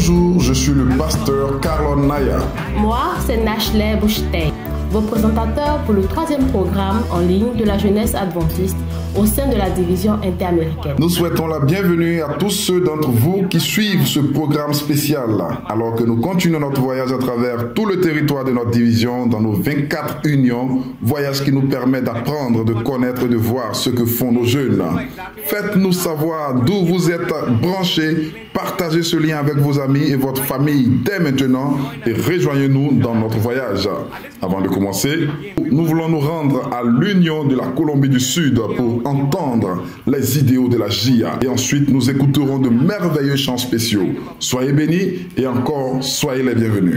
Bonjour, je suis le pasteur Carlon Naya. Moi, c'est Nashley Bouchtey, vos présentateurs pour le 3e programme en ligne de la jeunesse adventiste au sein de la division interaméricaine. Nous souhaitons la bienvenue à tous ceux d'entre vous qui suivent ce programme spécial, alors que nous continuons notre voyage à travers tout le territoire de notre division dans nos 24 unions, voyage qui nous permet d'apprendre, de connaître et de voir ce que font nos jeunes. Faites-nous savoir d'où vous êtes branchés, partagez ce lien avec vos amis et votre famille dès maintenant et rejoignez-nous dans notre voyage. Avant de commencer, nous voulons nous rendre à l'Union de la Colombie du Sud pour entendre les idéaux de la JIA. Et ensuite, nous écouterons de merveilleux chants spéciaux. Soyez bénis et encore, soyez les bienvenus.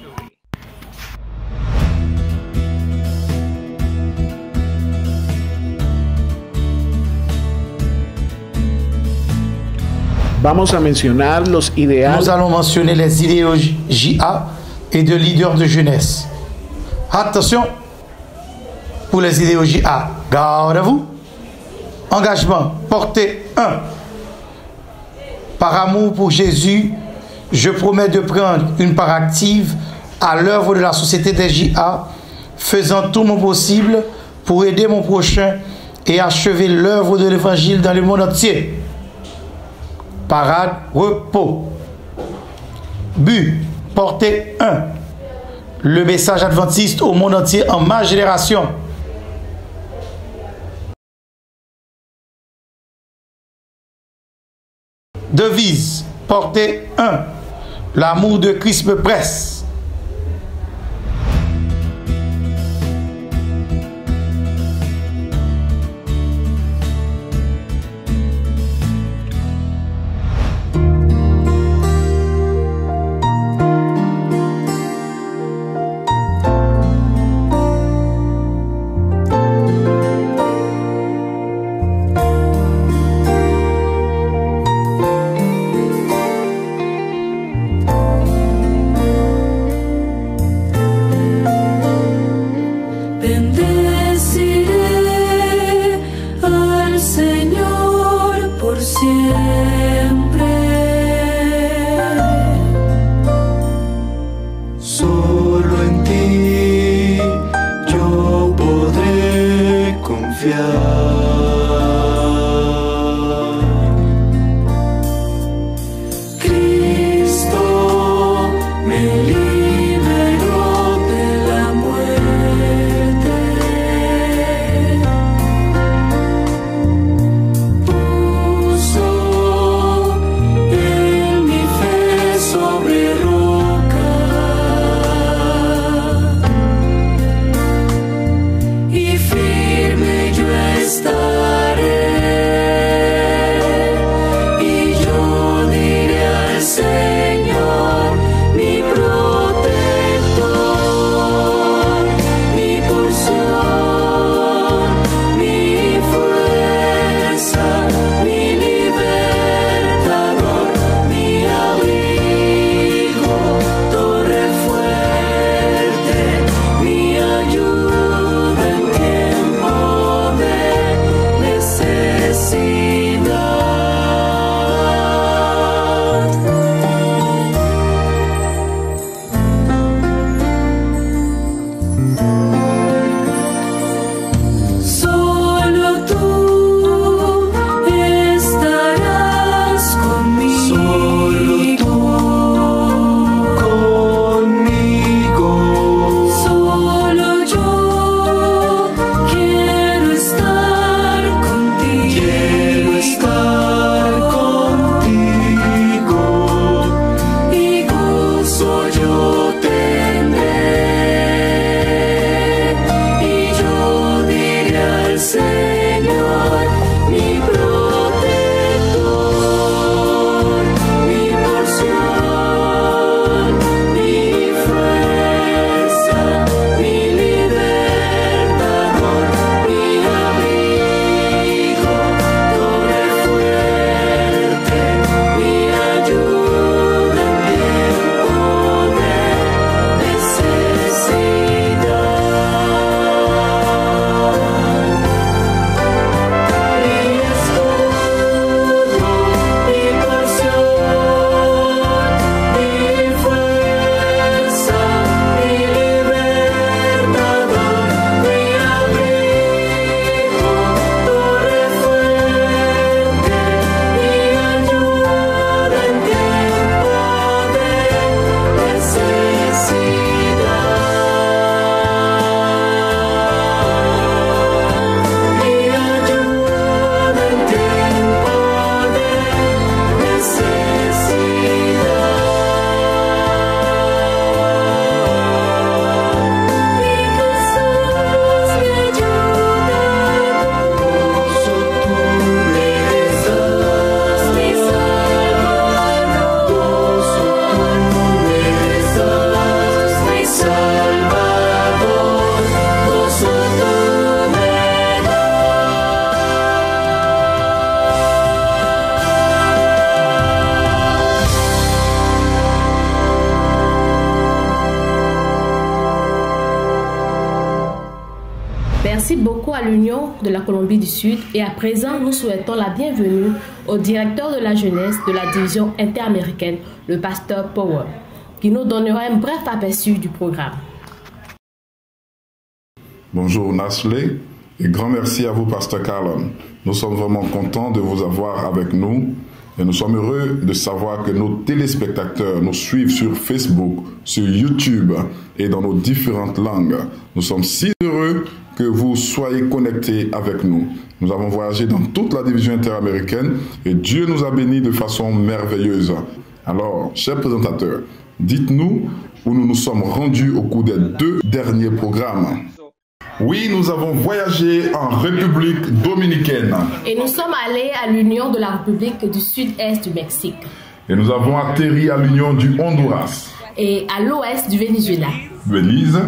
Vamos a mencionar los ideales. Nous allons mentionner les idéaux JA et de leaders de jeunesse. Attention pour les idéaux JA. Gardez-vous. Engagement. Portée 1. Par amour pour Jésus, je promets de prendre une part active à l'œuvre de la société des JA, faisant tout mon possible pour aider mon prochain et achever l'œuvre de l'évangile dans le monde entier. Parade, repos. But, portée 1. Le message adventiste au monde entier en ma génération. Devise, portée 1. L'amour de Christ me presse. Merci beaucoup à l'Union de la Colombie du Sud et à présent, nous souhaitons la bienvenue au directeur de la jeunesse de la division interaméricaine, le pasteur Power, qui nous donnera un bref aperçu du programme. Bonjour Nashley et grand merci à vous pasteur Carlon. Nous sommes vraiment contents de vous avoir avec nous et nous sommes heureux de savoir que nos téléspectateurs nous suivent sur Facebook, sur YouTube et dans nos différentes langues. Nous sommes si heureux que vous soyez connectés avec nous. Nous avons voyagé dans toute la division interaméricaine et Dieu nous a bénis de façon merveilleuse. Alors, chers présentateurs, dites-nous où nous nous sommes rendus au cours des 2 derniers programmes. Oui, nous avons voyagé en République dominicaine. Et nous sommes allés à l'Union de la République du Sud-Est du Mexique. Et nous avons atterri à l'Union du Honduras. Et à l'ouest du Venezuela. Belize.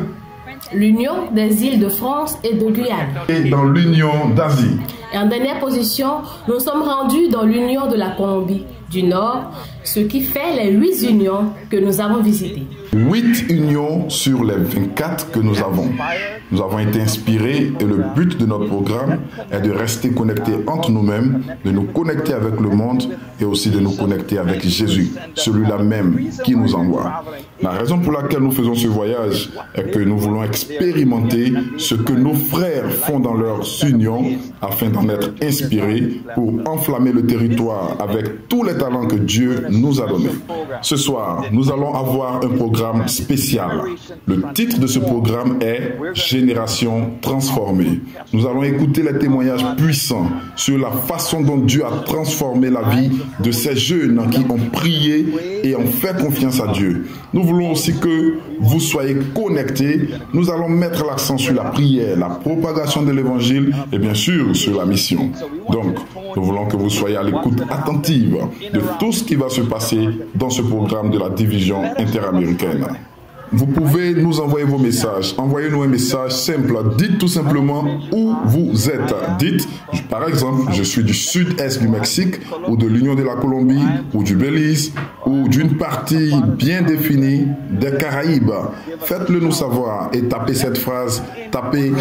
L'Union des îles de France et de Guyane. Et dans l'Union d'Asie. Et en dernière position, nous sommes rendus dans l'Union de la Colombie du Nord, ce qui fait les 8 unions que nous avons visitées. 8 unions sur les 24 que nous avons. Nous avons été inspirés et le but de notre programme est de rester connectés entre nous-mêmes, de nous connecter avec le monde et aussi de nous connecter avec Jésus, celui-là même qui nous envoie. La raison pour laquelle nous faisons ce voyage est que nous voulons expérimenter ce que nos frères font dans leurs unions afin d'en être inspirés pour enflammer le territoire avec tous les talents que Dieu nous a donnés. Ce soir, nous allons avoir un programme spécial. Le titre de ce programme est Génération transformée. Nous allons écouter les témoignages puissants sur la façon dont Dieu a transformé la vie de ces jeunes qui ont prié et ont fait confiance à Dieu. Nous voulons aussi que vous soyez connectés. Nous allons mettre l'accent sur la prière, la propagation de l'évangile et bien sûr sur la mission. Donc, nous voulons que vous soyez à l'écoute attentive de tout ce qui va se passer dans ce programme de la division interaméricaine. Vous pouvez nous envoyer vos messages. Envoyez-nous un message simple. Dites tout simplement où vous êtes. Dites, par exemple, je suis du sud-est du Mexique ou de l'Union de la Colombie ou du Belize ou d'une partie bien définie des Caraïbes. Faites-le nous savoir et tapez cette phrase. Tapez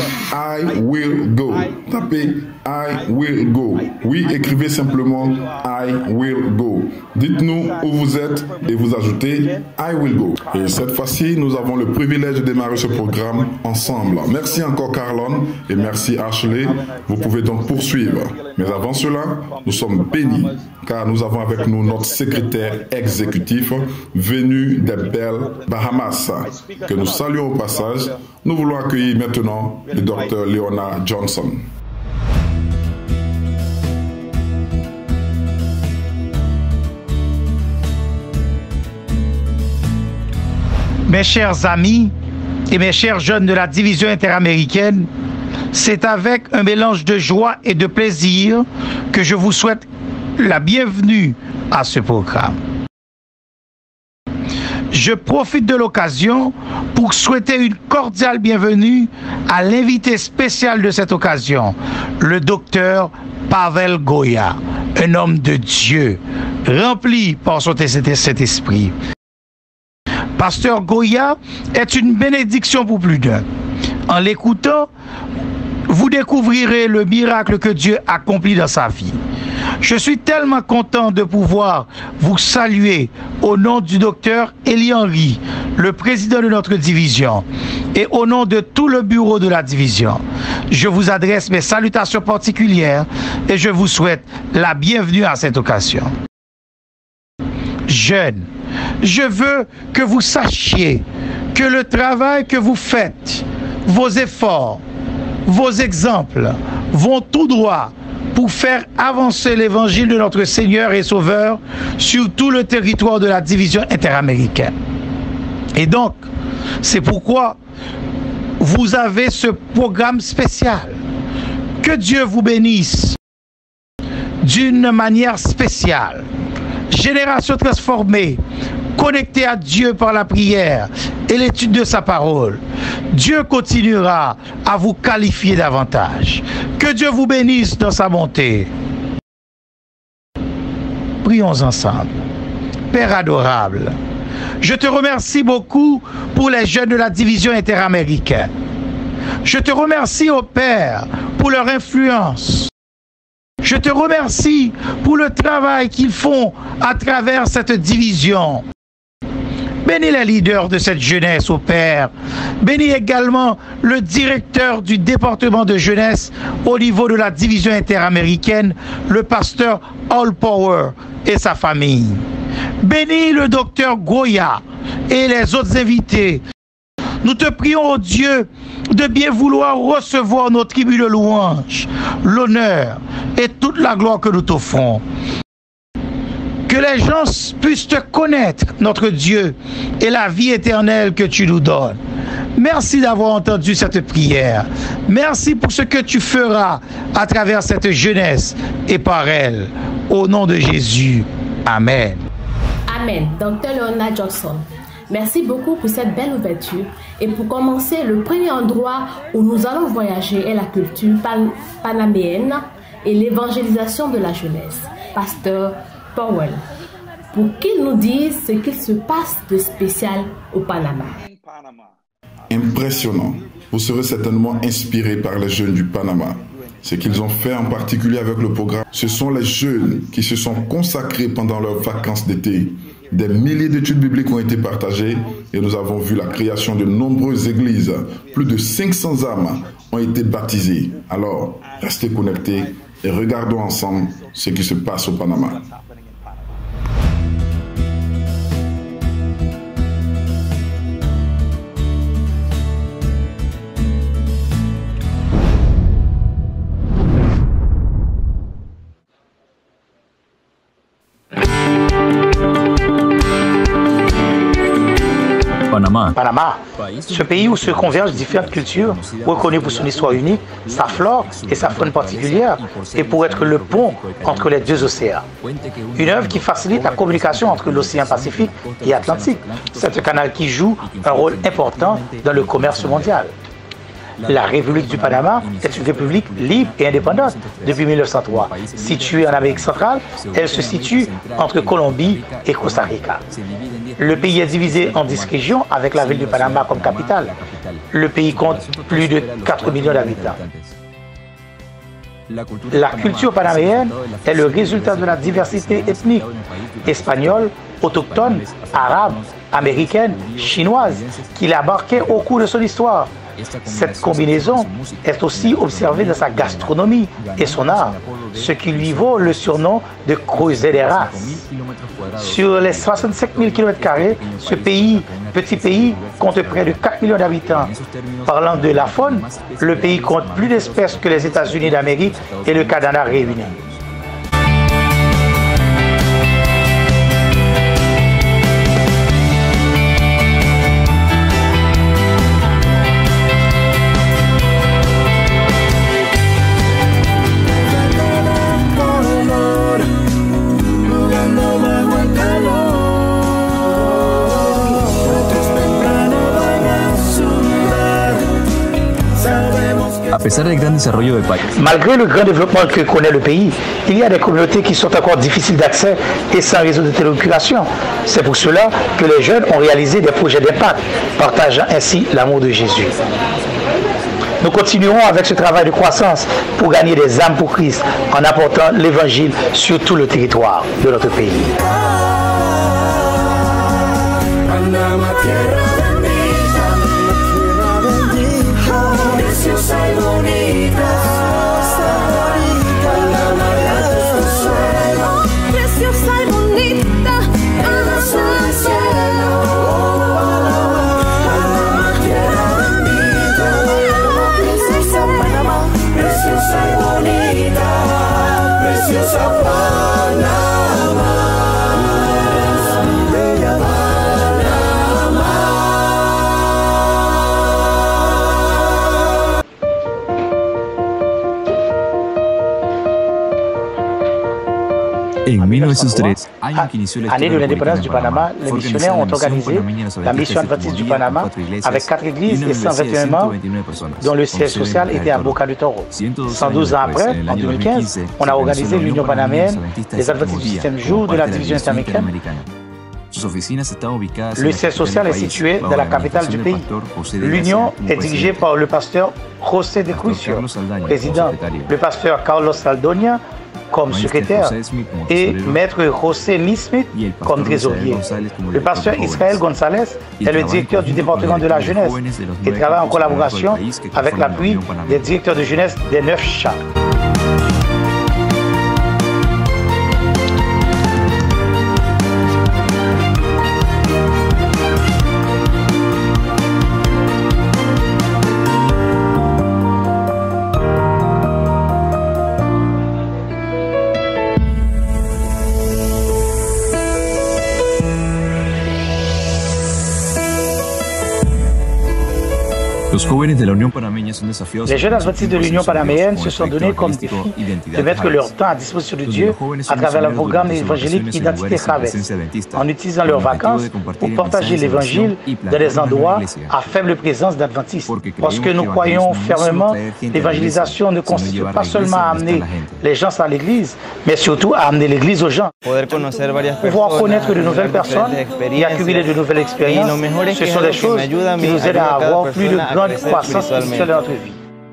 I will go. Tapez I will go. Oui, écrivez simplement I will go. Dites-nous où vous êtes et vous ajoutez I will go. Et cette fois-ci, nous avons le privilège de démarrer ce programme ensemble. Merci encore Carlon et merci Ashley. Vous pouvez donc poursuivre. Mais avant cela, nous sommes bénis car nous avons avec nous notre secrétaire exécutif venu des belles Bahamas que nous saluons au passage. Nous voulons accueillir maintenant le docteur Leona Johnson. Mes chers amis et mes chers jeunes de la division interaméricaine, c'est avec un mélange de joie et de plaisir que je vous souhaite la bienvenue à ce programme. Je profite de l'occasion pour souhaiter une cordiale bienvenue à l'invité spécial de cette occasion, le docteur Pavel Goya, un homme de Dieu, rempli par son Saint-Esprit. Pasteur Goya est une bénédiction pour plus d'un. En l'écoutant, vous découvrirez le miracle que Dieu accomplit dans sa vie. Je suis tellement content de pouvoir vous saluer au nom du docteur Eli Henry, le président de notre division, et au nom de tout le bureau de la division. Je vous adresse mes salutations particulières et je vous souhaite la bienvenue à cette occasion. Jeunes, je veux que vous sachiez que le travail que vous faites, vos efforts, vos exemples vont tout droit pour faire avancer l'évangile de notre Seigneur et Sauveur sur tout le territoire de la division interaméricaine. Et donc, c'est pourquoi vous avez ce programme spécial. Que Dieu vous bénisse d'une manière spéciale. Génération transformée, connectée à Dieu par la prière et l'étude de sa parole. Dieu continuera à vous qualifier davantage. Que Dieu vous bénisse dans sa bonté. Prions ensemble. Père adorable, je te remercie beaucoup pour les jeunes de la division interaméricaine. Je te remercie, ô Père, pour leur influence. Je te remercie pour le travail qu'ils font à travers cette division. Bénis les leaders de cette jeunesse, ô Père. Bénis également le directeur du département de jeunesse au niveau de la division interaméricaine, le pasteur All Power et sa famille. Bénis le docteur Goya et les autres invités. Nous te prions, ô Dieu, de bien vouloir recevoir nos tribus de louange, l'honneur et toute la gloire que nous t'offrons. Que les gens puissent te connaître, notre Dieu, et la vie éternelle que tu nous donnes. Merci d'avoir entendu cette prière. Merci pour ce que tu feras à travers cette jeunesse et par elle. Au nom de Jésus. Amen. Amen. Dr. Leonard Johnson. Merci beaucoup pour cette belle ouverture. Et pour commencer, le premier endroit où nous allons voyager est la culture panaméenne et l'évangélisation de la jeunesse. Pasteur Powell, pour qu'il nous dise ce qu'il se passe de spécial au Panama. Impressionnant. Vous serez certainement inspiré par les jeunes du Panama. Ce qu'ils ont fait en particulier avec le programme, ce sont les jeunes qui se sont consacrés pendant leurs vacances d'été. Des milliers d'études bibliques ont été partagées et nous avons vu la création de nombreuses églises. Plus de 500 âmes ont été baptisées. Alors, restez connectés et regardons ensemble ce qui se passe au Panama. Panama, ce pays où se convergent différentes cultures, reconnu pour son histoire unique, sa flore et sa faune particulière, et pour être le pont entre les deux océans. Une œuvre qui facilite la communication entre l'océan Pacifique et Atlantique. C'est un canal qui joue un rôle important dans le commerce mondial. La République du Panama est une république libre et indépendante depuis 1903. Située en Amérique centrale, elle se situe entre Colombie et Costa Rica. Le pays est divisé en 10 régions avec la ville du Panama comme capitale. Le pays compte plus de 4 millions d'habitants. La culture panaméenne est le résultat de la diversité ethnique, espagnole, autochtone, arabe, américaine, chinoise, qu'il a marquée au cours de son histoire. Cette combinaison est aussi observée dans sa gastronomie et son art, ce qui lui vaut le surnom de creuset des races. Sur les 65 000 km², ce petit pays, compte près de 4 millions d'habitants. Parlant de la faune, le pays compte plus d'espèces que les États-Unis d'Amérique et le Canada réunis. Malgré le grand développement que connaît le pays, il y a des communautés qui sont encore difficiles d'accès et sans réseau de télécommunication. C'est pour cela que les jeunes ont réalisé des projets d'impact, partageant ainsi l'amour de Jésus. Nous continuerons avec ce travail de croissance pour gagner des âmes pour Christ en apportant l'évangile sur tout le territoire de notre pays. En 1903, année de l'indépendance du Panama, les missionnaires ont organisé la mission adventiste du Panama avec 4 églises et 121 membres, dont le siège social était à Boca du Toro. 112 ans après, en 2015, on a organisé l'Union panaméenne des adventistes du système jour de la division interaméricaine. Le siège social est situé dans la capitale du pays. L'union est dirigée par le pasteur José de Crucio, président, le pasteur Carlos Saldonia comme secrétaire et maître José Lee Smith comme trésorier. Le pasteur Israël González est le directeur du département de la jeunesse et travaille en collaboration avec l'appui des directeurs de jeunesse des 9 chats. Les jeunes adventistes de l'Union panaméenne se sont donnés comme défi de mettre leur temps à disposition de Dieu à travers le programme évangélique Identité Harvest, en utilisant leurs vacances pour partager l'évangile dans des endroits à faible présence d'adventistes. Parce que nous croyons fermement l'évangélisation ne consiste pas seulement à amener les gens à l'église, mais surtout à amener l'église aux gens. Pouvoir connaître de nouvelles personnes et accumuler de nouvelles expériences, ce sont des choses qui nous aident à avoir plus de grande croissance spirituelle dans notre vie.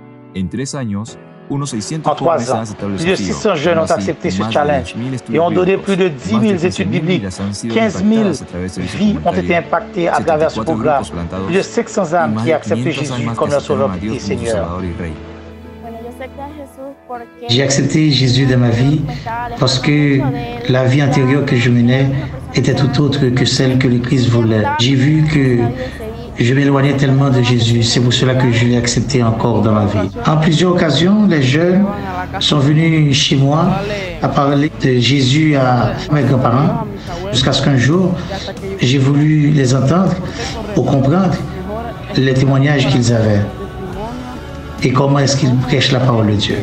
En 3 ans, plus de 600 jeunes ont accepté ce challenge et ont donné plus de 10 000 études bibliques. 15 000 vies ont été impactées à travers ce programme. Plus de 500 âmes qui acceptent Jésus comme leur sauveur et Seigneur. J'ai accepté Jésus dans ma vie parce que la vie intérieure que je menais était tout autre que celle que le Christ voulait. J'ai vu que je m'éloignais tellement de Jésus, c'est pour cela que je l'ai accepté encore dans ma vie. En plusieurs occasions, les jeunes sont venus chez moi à parler de Jésus à mes grands-parents, jusqu'à ce qu'un jour, j'ai voulu les entendre pour comprendre les témoignages qu'ils avaient et comment est-ce qu'ils prêchent la parole de Dieu.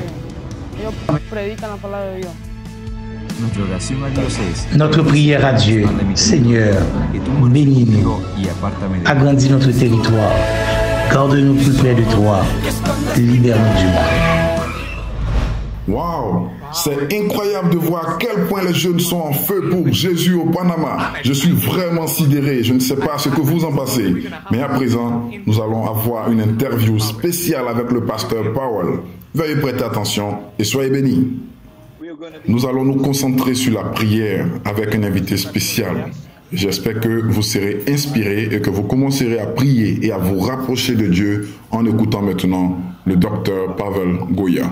Notre prière à Dieu, Seigneur, bénis-nous, agrandis notre territoire, garde-nous plus près de toi, libère-nous du mal. Waouh, c'est incroyable de voir à quel point les jeunes sont en feu pour Jésus au Panama. Je suis vraiment sidéré, je ne sais pas ce que vous en pensez. Mais à présent, nous allons avoir une interview spéciale avec le pasteur Powell. Veuillez prêter attention et soyez bénis. Nous allons nous concentrer sur la prière avec un invité spécial. J'espère que vous serez inspirés et que vous commencerez à prier et à vous rapprocher de Dieu en écoutant maintenant le docteur Pavel Goya.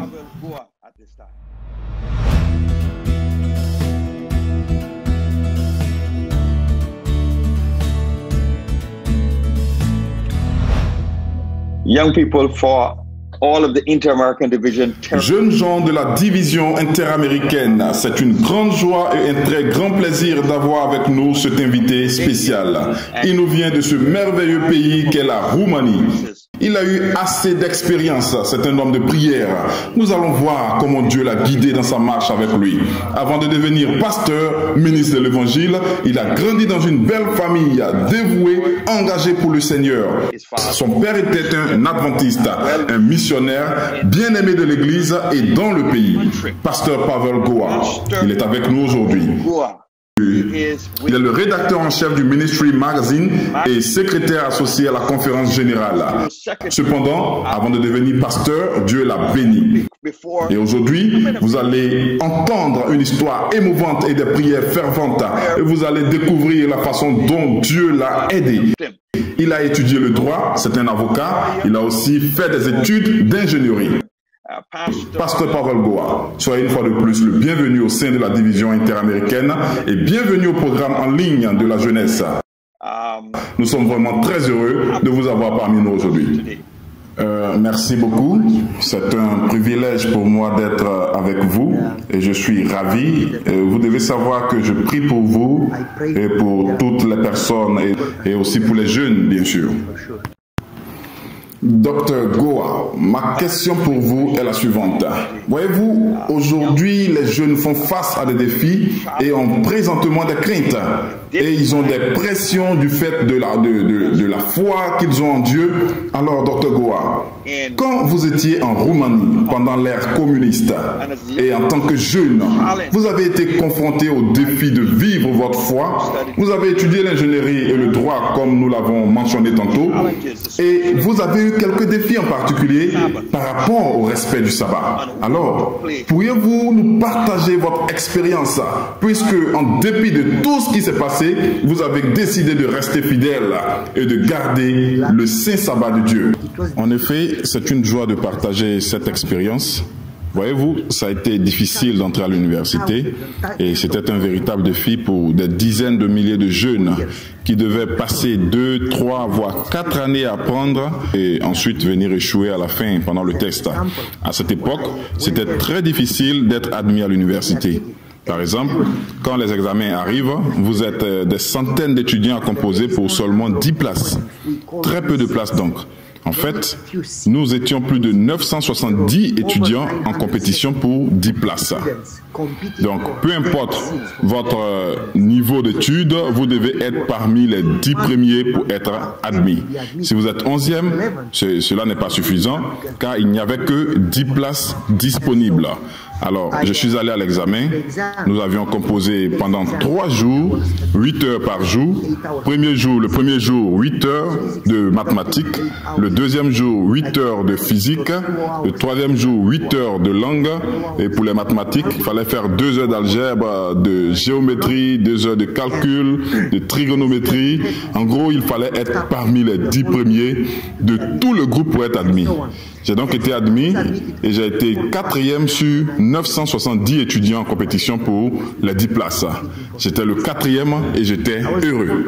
Young people for all of the Inter-American Division. Jeunes gens de la division interaméricaine, c'est une grande joie et un très grand plaisir d'avoir avec nous cet invité spécial. Il nous vient de ce merveilleux pays qu'est la Roumanie. Il a eu assez d'expérience, c'est un homme de prière. Nous allons voir comment Dieu l'a guidé dans sa marche avec lui. Avant de devenir pasteur, ministre de l'Évangile, il a grandi dans une belle famille, dévouée, engagée pour le Seigneur. Son père était un adventiste, un missionnaire, bien aimé de l'Église et dans le pays. Pasteur Pavel Goa, il est avec nous aujourd'hui. Il est le rédacteur en chef du Ministry Magazine et secrétaire associé à la conférence générale. Cependant, avant de devenir pasteur, Dieu l'a béni. Et aujourd'hui, vous allez entendre une histoire émouvante et des prières ferventes. Et vous allez découvrir la façon dont Dieu l'a aidé. Il a étudié le droit, c'est un avocat. Il a aussi fait des études d'ingénierie. Pasteur Pavel Goa, soyez une fois de plus le bienvenu au sein de la division interaméricaine et bienvenue au programme en ligne de la jeunesse. Nous sommes vraiment très heureux de vous avoir parmi nous aujourd'hui. Merci beaucoup. C'est un privilège pour moi d'être avec vous et je suis ravi. Vous devez savoir que je prie pour vous et pour toutes les personnes et aussi pour les jeunes, bien sûr. Docteur Goa, Goa, ma question pour vous est la suivante. Voyez-vous, aujourd'hui, les jeunes font face à des défis et ont présentement des craintes. Et ils ont des pressions du fait de la foi qu'ils ont en Dieu. Alors, Dr Goa, quand vous étiez en Roumanie pendant l'ère communiste et en tant que jeune, vous avez été confronté au défi de vivre votre foi. Vous avez étudié l'ingénierie et le droit comme nous l'avons mentionné tantôt. Et vous avez eu quelques défis en particulier par rapport au respect du sabbat. Alors, pourriez-vous nous partager votre expérience puisque en dépit de tout ce qui s'est passé, vous avez décidé de rester fidèle et de garder le saint sabbat de Dieu. En effet, c'est une joie de partager cette expérience. Voyez-vous, ça a été difficile d'entrer à l'université et c'était un véritable défi pour des dizaines de milliers de jeunes qui devaient passer 2, 3, voire 4 années à apprendre et ensuite venir échouer à la fin pendant le test. À cette époque, c'était très difficile d'être admis à l'université. Par exemple, quand les examens arrivent, vous êtes des centaines d'étudiants à composer pour seulement 10 places. Très peu de places donc. En fait, nous étions plus de 970 étudiants en compétition pour 10 places. Donc, peu importe votre niveau d'études, vous devez être parmi les 10 premiers pour être admis. Si vous êtes 11e, cela n'est pas suffisant car il n'y avait que 10 places disponibles. Alors, je suis allé à l'examen. Nous avions composé pendant 3 jours, 8 heures par jour. Le premier jour, 8 heures de mathématiques. Le deuxième jour, 8 heures de physique. Le troisième jour, 8 heures de langue. Et pour les mathématiques, il fallait faire 2 heures d'algèbre, de géométrie, 2 heures de calcul, de trigonométrie. En gros, il fallait être parmi les 10 premiers de tout le groupe pour être admis. J'ai donc été admis et j'ai été 4e sur 970 étudiants en compétition pour les 10 places. J'étais le 4e et j'étais heureux.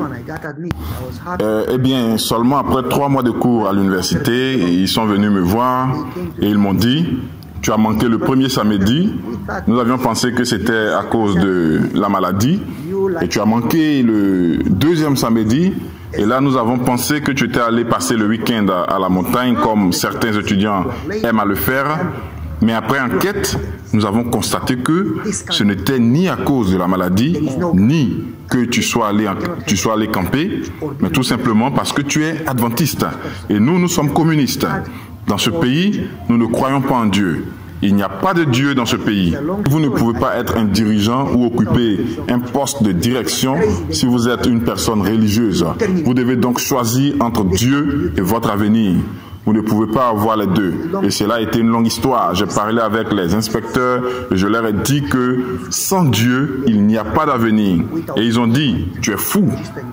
Eh bien, seulement après 3 mois de cours à l'université, ils sont venus me voir et ils m'ont dit « Tu as manqué le premier samedi. Nous avions pensé que c'était à cause de la maladie. Et tu as manqué le deuxième samedi. Et là, nous avons pensé que tu étais allé passer le week-end à la montagne, comme certains étudiants aiment à le faire. Mais après enquête, nous avons constaté que ce n'était ni à cause de la maladie, ni que tu sois allé camper, mais tout simplement parce que tu es adventiste. Et nous sommes communistes. Dans ce pays, nous ne croyons pas en Dieu. Il n'y a pas de Dieu dans ce pays. Vous ne pouvez pas être un dirigeant ou occuper un poste de direction si vous êtes une personne religieuse. Vous devez donc choisir entre Dieu et votre avenir. Vous ne pouvez pas avoir les deux. Et cela a été une longue histoire. J'ai parlé avec les inspecteurs et je leur ai dit que sans Dieu, il n'y a pas d'avenir. Et ils ont dit, tu es fou.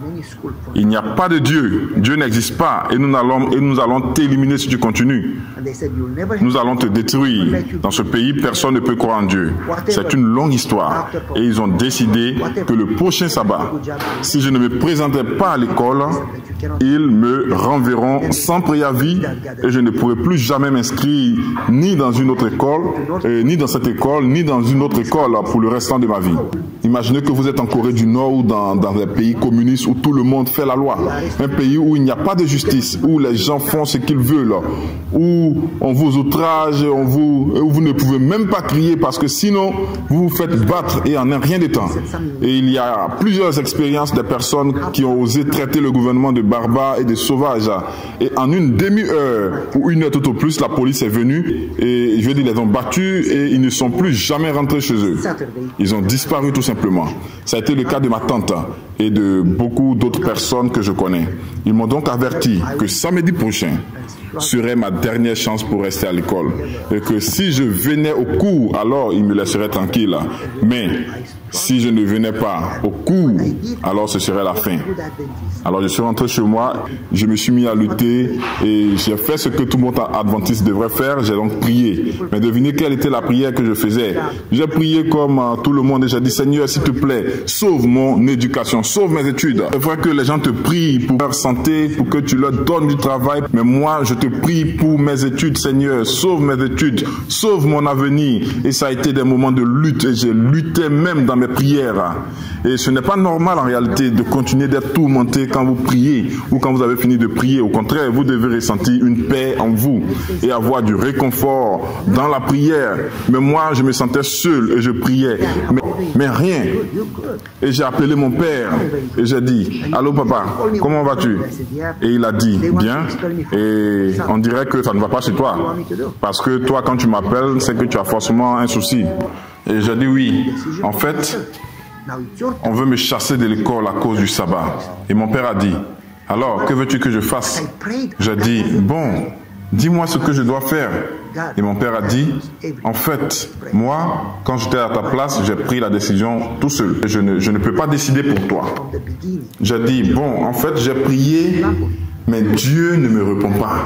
Il n'y a pas de Dieu. Dieu n'existe pas. Et nous allons t'éliminer si tu continues. Nous allons te détruire. Dans ce pays, personne ne peut croire en Dieu. C'est une longue histoire. Et ils ont décidé que le prochain sabbat, si je ne me présentais pas à l'école, ils me renverront sans préavis et je ne pourrai plus jamais m'inscrire ni dans une autre école, ni dans cette école, ni dans une autre école pour le restant de ma vie. Imaginez que vous êtes en Corée du Nord ou dans un pays communiste où tout le monde fait la loi. Un pays où il n'y a pas de justice, où les gens font ce qu'ils veulent, où on vous outrage, où vous ne pouvez même pas crier parce que sinon vous vous faites battre et en rien de temps. Et il y a plusieurs expériences de personnes qui ont osé traiter le gouvernement de barbare et de sauvage. Et en une demi-heure ou une heure tout au plus, la police est venue et je veux dire, ils les ont battus et ils ne sont plus jamais rentrés chez eux. Ils ont disparu tout simplement. Ça a été le cas de ma tante et de beaucoup d'autres personnes que je connais. Ils m'ont donc averti que samedi prochain serait ma dernière chance pour rester à l'école et que si je venais au cours, alors ils me laisseraient tranquille. Mais si je ne venais pas au cours, alors ce serait la fin. Alors je suis rentré chez moi, je me suis mis à lutter et j'ai fait ce que tout le monde adventiste devrait faire, j'ai donc prié. Mais devinez quelle était la prière que je faisais. J'ai prié comme tout le monde et j'ai dit, Seigneur, s'il te plaît, sauve mon éducation, sauve mes études. C'est vrai que les gens te prient pour leur santé, pour que tu leur donnes du travail, mais moi, je te prie pour mes études, Seigneur. Sauve mes études, sauve mon avenir. Et ça a été des moments de lutte, et j'ai lutté même dans mes prières. Et ce n'est pas normal en réalité de continuer d'être tourmenté quand vous priez ou quand vous avez fini de prier. Au contraire, vous devez ressentir une paix en vous et avoir du réconfort dans la prière. Mais moi, je me sentais seul et je priais, mais rien. Et j'ai appelé mon père et j'ai dit, allô papa, comment vas-tu? Et il a dit, bien. Et on dirait que ça ne va pas chez toi. Parce que toi, quand tu m'appelles, c'est que tu as forcément un souci. Et j'ai dit oui. En fait, on veut me chasser de l'école à cause du sabbat. Et mon père a dit, alors, que veux-tu que je fasse? J'ai dit, bon, dis-moi ce que je dois faire. Et mon père a dit, en fait, moi, quand j'étais à ta place, j'ai pris la décision tout seul. Je ne peux pas décider pour toi. J'ai dit, bon, en fait, j'ai prié, mais Dieu ne me répond pas.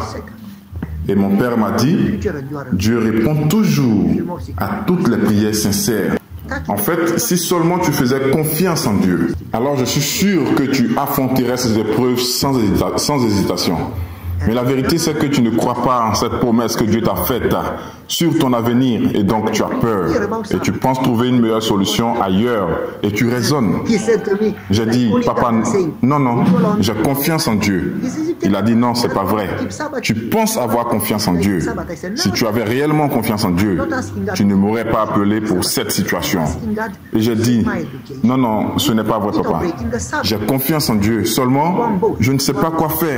Et mon père m'a dit, Dieu répond toujours à toutes les prières sincères. En fait, si seulement tu faisais confiance en Dieu, alors je suis sûr que tu affronterais ces épreuves sans hésitation. Mais la vérité, c'est que tu ne crois pas en cette promesse que Dieu t'a faite sur ton avenir et donc tu as peur. Et tu penses trouver une meilleure solution ailleurs et tu raisonnes. J'ai dit, papa, non, j'ai confiance en Dieu. Il a dit, non, c'est pas vrai. Tu penses avoir confiance en Dieu. Si tu avais réellement confiance en Dieu, tu ne m'aurais pas appelé pour cette situation. Et j'ai dit, non, ce n'est pas vrai, papa. J'ai confiance en Dieu. Seulement, je ne sais pas quoi faire.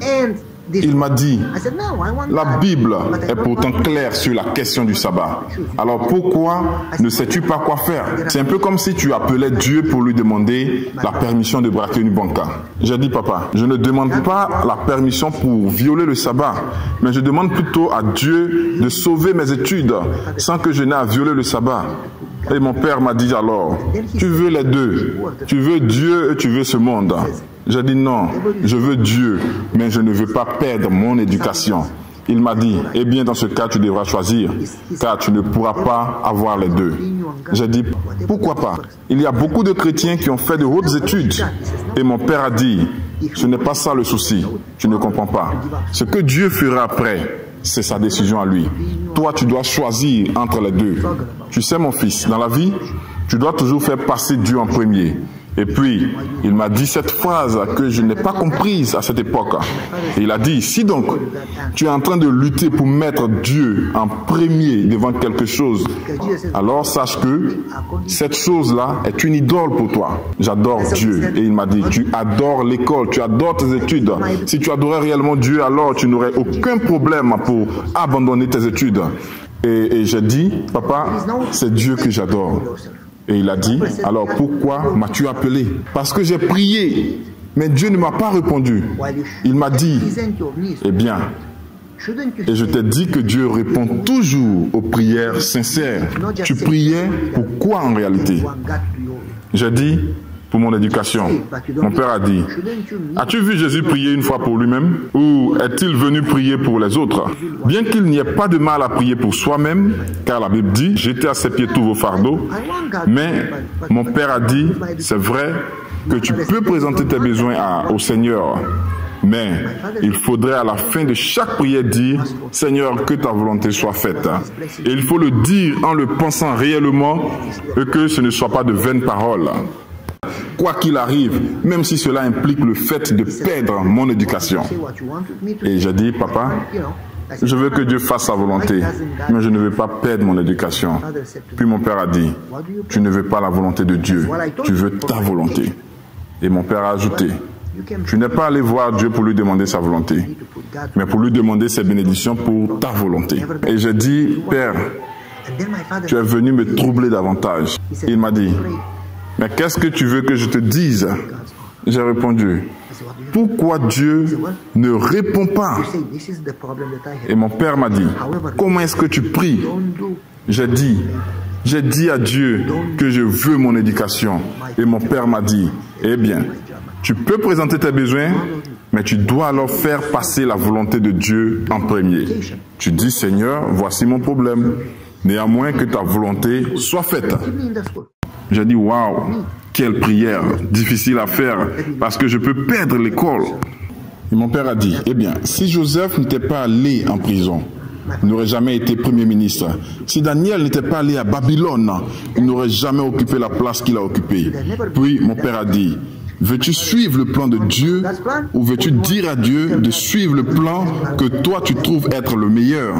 Il m'a dit, la Bible est pourtant claire sur la question du sabbat. Alors pourquoi ne sais-tu pas quoi faire? C'est un peu comme si tu appelais Dieu pour lui demander la permission de braquer une banque. J'ai dit, papa, je ne demande pas la permission pour violer le sabbat, mais je demande plutôt à Dieu de sauver mes études sans que je n'aie à violer le sabbat. Et mon père m'a dit alors, tu veux les deux, tu veux Dieu et tu veux ce monde. J'ai dit non, je veux Dieu, mais je ne veux pas perdre mon éducation. Il m'a dit, eh bien dans ce cas tu devras choisir, car tu ne pourras pas avoir les deux. J'ai dit, pourquoi pas? Il y a beaucoup de chrétiens qui ont fait de hautes études. Et mon père a dit, ce n'est pas ça le souci, tu ne comprends pas. Ce que Dieu fera après, c'est sa décision à lui. Toi, tu dois choisir entre les deux. Tu sais mon fils, dans la vie, tu dois toujours faire passer Dieu en premier. Et puis, il m'a dit cette phrase que je n'ai pas comprise à cette époque. Et il a dit, si donc tu es en train de lutter pour mettre Dieu en premier devant quelque chose, alors sache que cette chose-là est une idole pour toi. J'adore Dieu. Et il m'a dit, tu adores l'école, tu adores tes études. Si tu adorais réellement Dieu, alors tu n'aurais aucun problème pour abandonner tes études. Et j'ai dit, papa, c'est Dieu que j'adore. Et il a dit, alors pourquoi m'as-tu appelé? Parce que j'ai prié, mais Dieu ne m'a pas répondu. Il m'a dit, eh bien, et je t'ai dit que Dieu répond toujours aux prières sincères. Tu priais pour quoi en réalité? J'ai dit, pour mon éducation. Mon père a dit, as-tu vu Jésus prier une fois pour lui-même? Ou est-il venu prier pour les autres? Bien qu'il n'y ait pas de mal à prier pour soi-même, car la Bible dit, jetez à ses pieds tous vos fardeaux, mais mon père a dit, c'est vrai que tu peux présenter tes besoins au Seigneur, mais il faudrait à la fin de chaque prière dire, Seigneur, que ta volonté soit faite. Et il faut le dire en le pensant réellement et que ce ne soit pas de vaines paroles. Quoi qu'il arrive, même si cela implique le fait de perdre mon éducation. Et j'ai dit, papa, je veux que Dieu fasse sa volonté, mais je ne veux pas perdre mon éducation. Puis mon père a dit, tu ne veux pas la volonté de Dieu, tu veux ta volonté. Et mon père a ajouté, tu n'es pas allé voir Dieu pour lui demander sa volonté, mais pour lui demander ses bénédictions pour ta volonté. Et j'ai dit, Père, tu es venu me troubler davantage. Il m'a dit, mais qu'est-ce que tu veux que je te dise? J'ai répondu, pourquoi Dieu ne répond pas? Et mon père m'a dit, comment est-ce que tu pries? J'ai dit à Dieu que je veux mon éducation. Et mon père m'a dit, eh bien, tu peux présenter tes besoins, mais tu dois alors faire passer la volonté de Dieu en premier. Tu dis, Seigneur, voici mon problème. Néanmoins, que ta volonté soit faite. J'ai dit, waouh, quelle prière difficile à faire parce que je peux perdre l'école. Et mon père a dit, eh bien, si Joseph n'était pas allé en prison, il n'aurait jamais été premier ministre. Si Daniel n'était pas allé à Babylone, il n'aurait jamais occupé la place qu'il a occupée. Puis mon père a dit, veux-tu suivre le plan de Dieu ou veux-tu dire à Dieu de suivre le plan que toi tu trouves être le meilleur?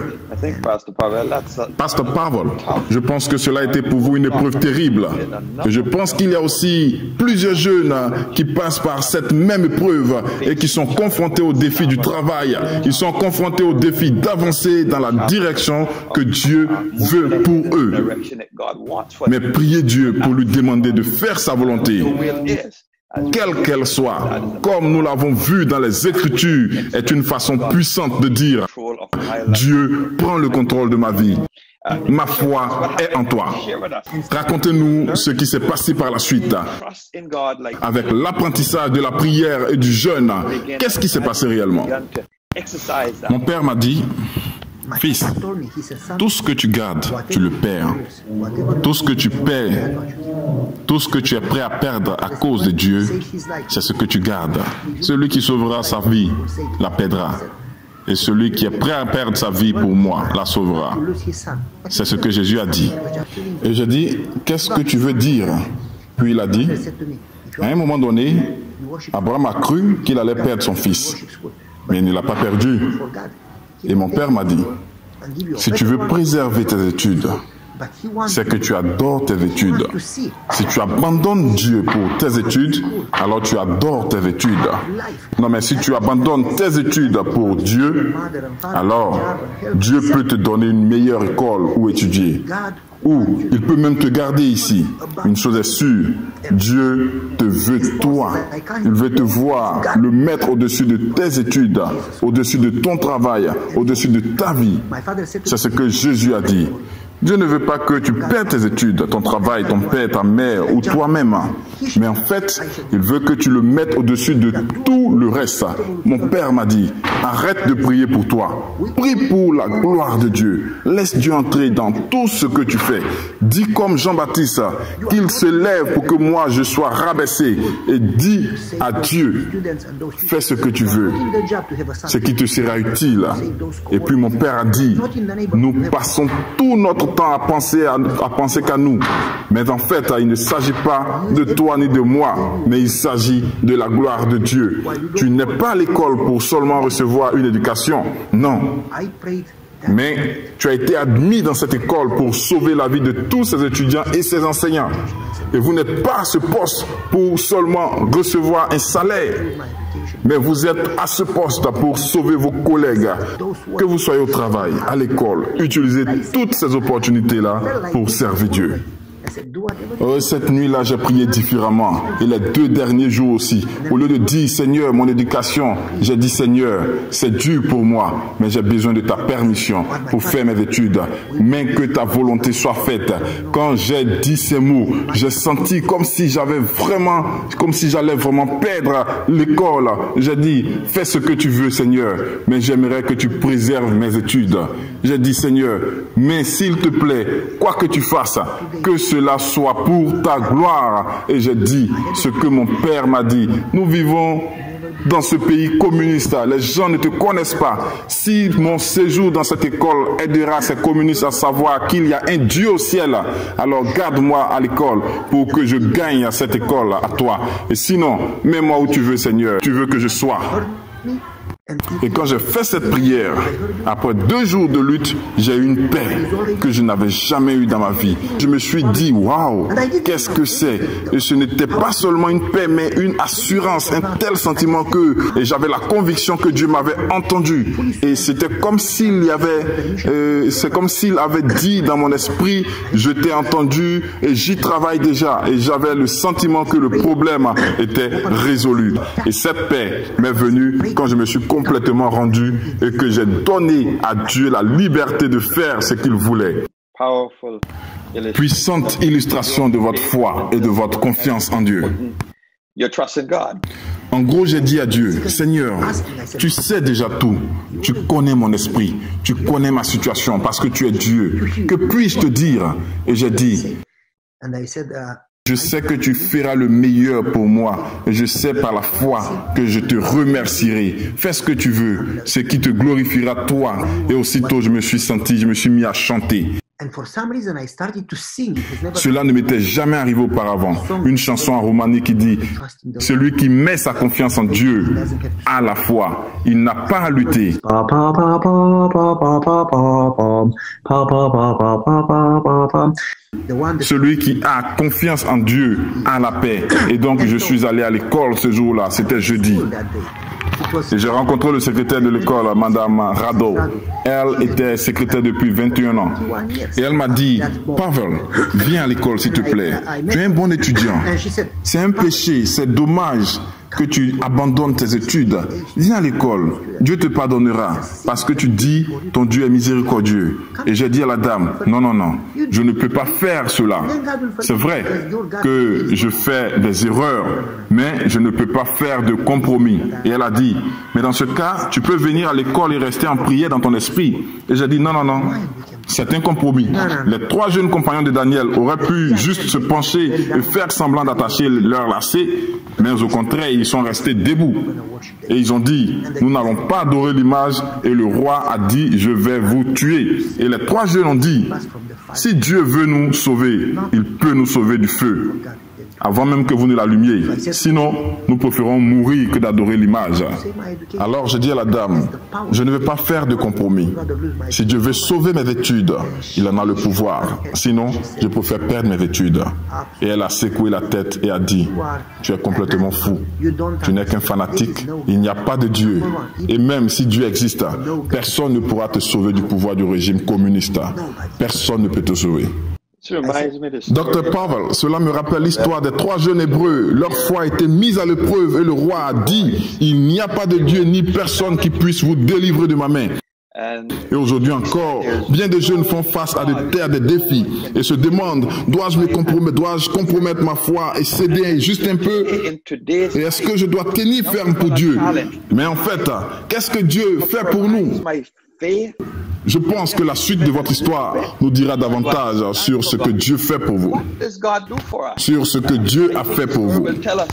Pasteur Pavel, je pense que cela a été pour vous une épreuve terrible. Et je pense qu'il y a aussi plusieurs jeunes qui passent par cette même épreuve et qui sont confrontés au défi du travail. Ils sont confrontés au défi d'avancer dans la direction que Dieu veut pour eux. Mais priez Dieu pour lui demander de faire sa volonté, quelle qu'elle soit, comme nous l'avons vu dans les Écritures, est une façon puissante de dire « Dieu prend le contrôle de ma vie. Ma foi est en toi. » Racontez-nous ce qui s'est passé par la suite. Avec l'apprentissage de la prière et du jeûne, qu'est-ce qui s'est passé réellement? Mon père m'a dit, fils, tout ce que tu gardes, tu le perds. Tout ce que tu perds, tout ce que tu es prêt à perdre à cause de Dieu, c'est ce que tu gardes. Celui qui sauvera sa vie la perdra. Et celui qui est prêt à perdre sa vie pour moi la sauvera. C'est ce que Jésus a dit. Et j'ai dit, qu'est-ce que tu veux dire? Puis il a dit, à un moment donné, Abraham a cru qu'il allait perdre son fils. Mais il ne l'a pas perdu. Et mon père m'a dit, si tu veux préserver tes études, c'est que tu adores tes études. Si tu abandonnes Dieu pour tes études, alors tu adores tes études. Non, mais si tu abandonnes tes études pour Dieu, alors Dieu peut te donner une meilleure école où étudier. Ou il peut même te garder ici. Une chose est sûre, Dieu te veut toi. Il veut te voir, le mettre au-dessus de tes études, au-dessus de ton travail, au-dessus de ta vie. C'est ce que Jésus a dit. Dieu ne veut pas que tu perdes tes études, ton travail, ton père, ta mère ou toi-même. Mais en fait, il veut que tu le mettes au-dessus de tout le reste. Mon père m'a dit, arrête de prier pour toi. Prie pour la gloire de Dieu. Laisse Dieu entrer dans tout ce que tu fais. Dis comme Jean-Baptiste qu'il se lève pour que moi je sois rabaissé. Et dis à Dieu, fais ce que tu veux, ce qui te sera utile. Et puis mon père a dit, nous passons tout notre temps à penser qu'à nous. Mais en fait, il ne s'agit pas de toi ni de moi, mais il s'agit de la gloire de Dieu. Tu n'es pas à l'école pour seulement recevoir une éducation. Non. Mais tu as été admis dans cette école pour sauver la vie de tous ces étudiants et ces enseignants. Et vous n'êtes pas à ce poste pour seulement recevoir un salaire. Mais vous êtes à ce poste pour sauver vos collègues. Que vous soyez au travail, à l'école, utilisez toutes ces opportunités-là pour servir Dieu. Cette nuit-là, j'ai prié différemment. Et les 2 derniers jours aussi. Au lieu de dire, Seigneur, mon éducation, j'ai dit, Seigneur, c'est dur pour moi, mais j'ai besoin de ta permission pour faire mes études. Mais que ta volonté soit faite. Quand j'ai dit ces mots, j'ai senti comme si j'allais vraiment perdre l'école. J'ai dit, fais ce que tu veux, Seigneur, mais j'aimerais que tu préserves mes études. J'ai dit, Seigneur, mais s'il te plaît, quoi que tu fasses, que cela soit pour ta gloire. Et j'ai dit ce que mon père m'a dit. Nous vivons dans ce pays communiste. Les gens ne te connaissent pas. Si mon séjour dans cette école aidera ces communistes à savoir qu'il y a un Dieu au ciel, alors garde-moi à l'école pour que je gagne à cette école à toi. Et sinon, mets-moi où tu veux, Seigneur. Tu veux que je sois. Et quand j'ai fait cette prière, après 2 jours de lutte, j'ai eu une paix que je n'avais jamais eue dans ma vie. Je me suis dit, waouh, qu'est-ce que c'est? Et ce n'était pas seulement une paix, mais une assurance, un tel sentiment que j'avais la conviction que Dieu m'avait entendu. Et c'était comme s'il avait dit dans mon esprit, je t'ai entendu et j'y travaille déjà. Et j'avais le sentiment que le problème était résolu. Et cette paix m'est venue quand je me suis complètement rendu et que j'ai donné à Dieu la liberté de faire ce qu'il voulait. Puissante illustration de votre foi et de votre confiance en Dieu. En gros, j'ai dit à Dieu, Seigneur, tu sais déjà tout. Tu connais mon esprit. Tu connais ma situation parce que tu es Dieu. Que puis-je te dire? Et j'ai dit, Je sais que tu feras le meilleur pour moi. Et je sais par la foi que je te remercierai. Fais ce que tu veux, ce qui te glorifiera toi. Et aussitôt je me suis mis à chanter. Cela ne m'était jamais arrivé auparavant. Une chanson en roumanie qui dit « Celui qui met sa confiance en Dieu a la foi. Il n'a pas à lutter. » Celui qui a confiance en Dieu a la paix. Et donc je suis allé à l'école ce jour-là, c'était jeudi. Et j'ai rencontré le secrétaire de l'école, Madame Rado. Elle était secrétaire depuis 21 ans. Et elle m'a dit, Pavel, viens à l'école s'il te plaît. Tu es un bon étudiant. C'est un péché, c'est dommage que tu abandonnes tes études. Viens à l'école, Dieu te pardonnera parce que tu dis ton Dieu est miséricordieux. Et j'ai dit à la dame, non, non, non, je ne peux pas faire cela. C'est vrai que je fais des erreurs, mais je ne peux pas faire de compromis. Et elle a dit, mais dans ce cas, tu peux venir à l'école et rester en prière dans ton esprit. Et j'ai dit, non, non, non. C'est un compromis. Les 3 jeunes compagnons de Daniel auraient pu juste se pencher et faire semblant d'attacher leurs lacets, mais au contraire, ils sont restés debout. Et ils ont dit, nous n'allons pas adorer l'image. Et le roi a dit, je vais vous tuer. Et les 3 jeunes ont dit, si Dieu veut nous sauver, il peut nous sauver du feu, avant même que vous ne l'allumiez. Sinon, nous préférons mourir que d'adorer l'image. Alors je dis à la dame, je ne vais pas faire de compromis. Si Dieu veut sauver mes études, il en a le pouvoir. Sinon, je préfère perdre mes études. Et elle a secoué la tête et a dit, tu es complètement fou. Tu n'es qu'un fanatique. Il n'y a pas de Dieu. Et même si Dieu existe, personne ne pourra te sauver du pouvoir du régime communiste. Personne ne peut te sauver. Dr. Pavel, cela me rappelle l'histoire des 3 jeunes Hébreux. Leur foi a été mise à l'épreuve et le roi a dit, il n'y a pas de Dieu ni personne qui puisse vous délivrer de ma main. Et aujourd'hui encore, bien de jeunes font face à des défis et se demandent, dois-je compromettre ma foi et céder juste un peu? Et est-ce que je dois tenir ferme pour Dieu? Mais en fait, qu'est-ce que Dieu fait pour nous? Je pense que la suite de votre histoire nous dira davantage sur ce que Dieu fait pour vous, sur ce que Dieu a fait pour vous.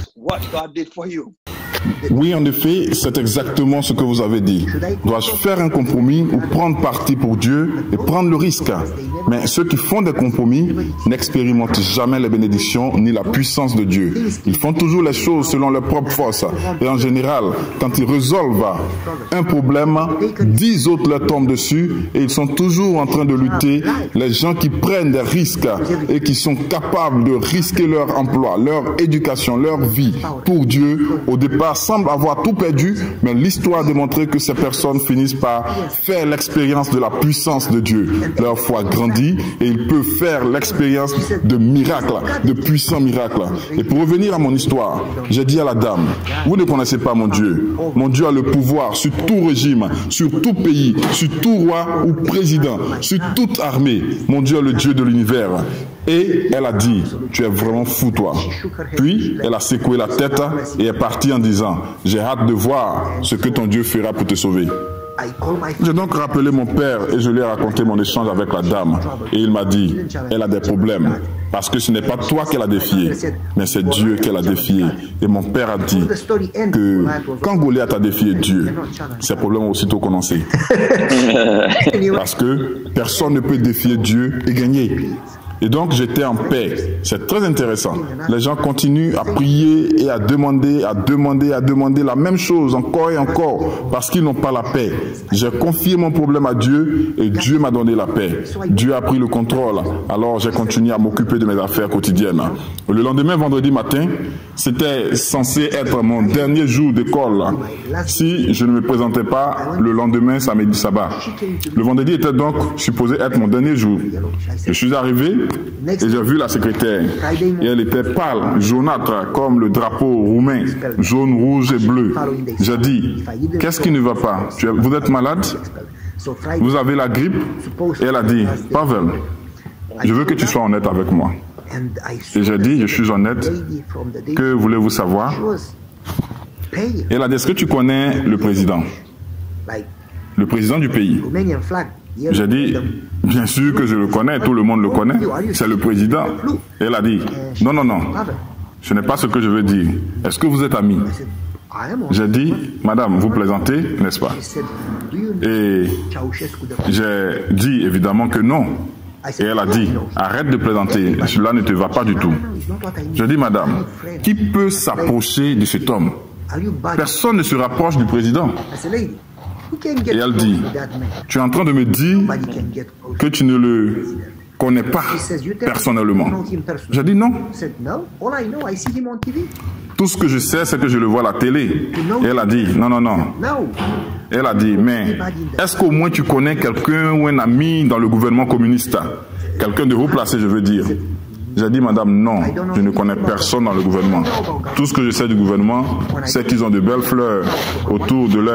Oui, en effet, c'est exactement ce que vous avez dit. Dois-je faire un compromis ou prendre parti pour Dieu et prendre le risque? Mais ceux qui font des compromis n'expérimentent jamais les bénédictions ni la puissance de Dieu. Ils font toujours les choses selon leur propre force. Et en général, quand ils résolvent un problème, 10 autres leur tombent dessus et ils sont toujours en train de lutter. Les gens qui prennent des risques et qui sont capables de risquer leur emploi, leur éducation, leur vie pour Dieu, au départ, semblent avoir tout perdu, mais l'histoire a démontré que ces personnes finissent par faire l'expérience de la puissance de Dieu. Leur foi grandit et ils peuvent faire l'expérience de miracles, de puissants miracles. Et pour revenir à mon histoire, j'ai dit à la dame, vous ne connaissez pas mon Dieu. Mon Dieu a le pouvoir sur tout régime, sur tout pays, sur tout roi ou président, sur toute armée. Mon Dieu est le Dieu de l'univers. Et elle a dit, tu es vraiment fou toi. Puis, elle a secoué la tête et est partie en disant, j'ai hâte de voir ce que ton Dieu fera pour te sauver. J'ai donc rappelé mon père et je lui ai raconté mon échange avec la dame. Et il m'a dit, elle a des problèmes. Parce que ce n'est pas toi qu'elle a défié, mais c'est Dieu qu'elle a défié. Et mon père a dit que quand Goliath a défié Diont, ses problèmes ont aussitôt commencé. Parce que personne ne peut défier Dieu et gagner. Et donc j'étais en paix. C'est très intéressant. Les gens continuent à prier et à demander la même chose encore et encore parce qu'ils n'ont pas la paix. J'ai confié mon problème à Dieu et Dieu m'a donné la paix. Dieu a pris le contrôle. Alors j'ai continué à m'occuper de mes affaires quotidiennes. Le lendemain, vendredi matin, c'était censé être mon dernier jour d'école. Si je ne me présentais pas le lendemain, samedi, sabbat. Le vendredi était donc supposé être mon dernier jour. Je suis arrivé et j'ai vu la secrétaire. Et elle était pâle, jaunâtre, comme le drapeau roumain, jaune, rouge et bleu. J'ai dit, qu'est-ce qui ne va pas? Vous êtes malade? Vous avez la grippe? Et elle a dit, Pavel, je veux que tu sois honnête avec moi. Et j'ai dit, je suis honnête. Que voulez-vous savoir? Et elle a dit, est-ce que tu connais le président? Le président du pays. J'ai dit, bien sûr que je le connais, tout le monde le connaît, c'est le président. Elle a dit, non, non, non, ce n'est pas ce que je veux dire. Est-ce que vous êtes amis? J'ai dit, madame, vous plaisantez, n'est-ce pas? Et j'ai dit évidemment que non. Et elle a dit, arrête de plaisanter, cela ne te va pas du tout. Je dis, madame, qui peut s'approcher de cet homme? Personne ne se rapproche du président. Et elle dit, tu es en train de me dire que tu ne le connais pas personnellement. J'ai dit non. Tout ce que je sais, c'est que je le vois à la télé. Et elle a dit, non, non, non. Elle a dit, mais est-ce qu'au moins tu connais quelqu'un ou un ami dans le gouvernement communiste? Quelqu'un de haut placé, je veux dire. J'ai dit, madame, non, je ne connais personne dans le gouvernement. Tout ce que je sais du gouvernement, c'est qu'ils ont de belles fleurs autour de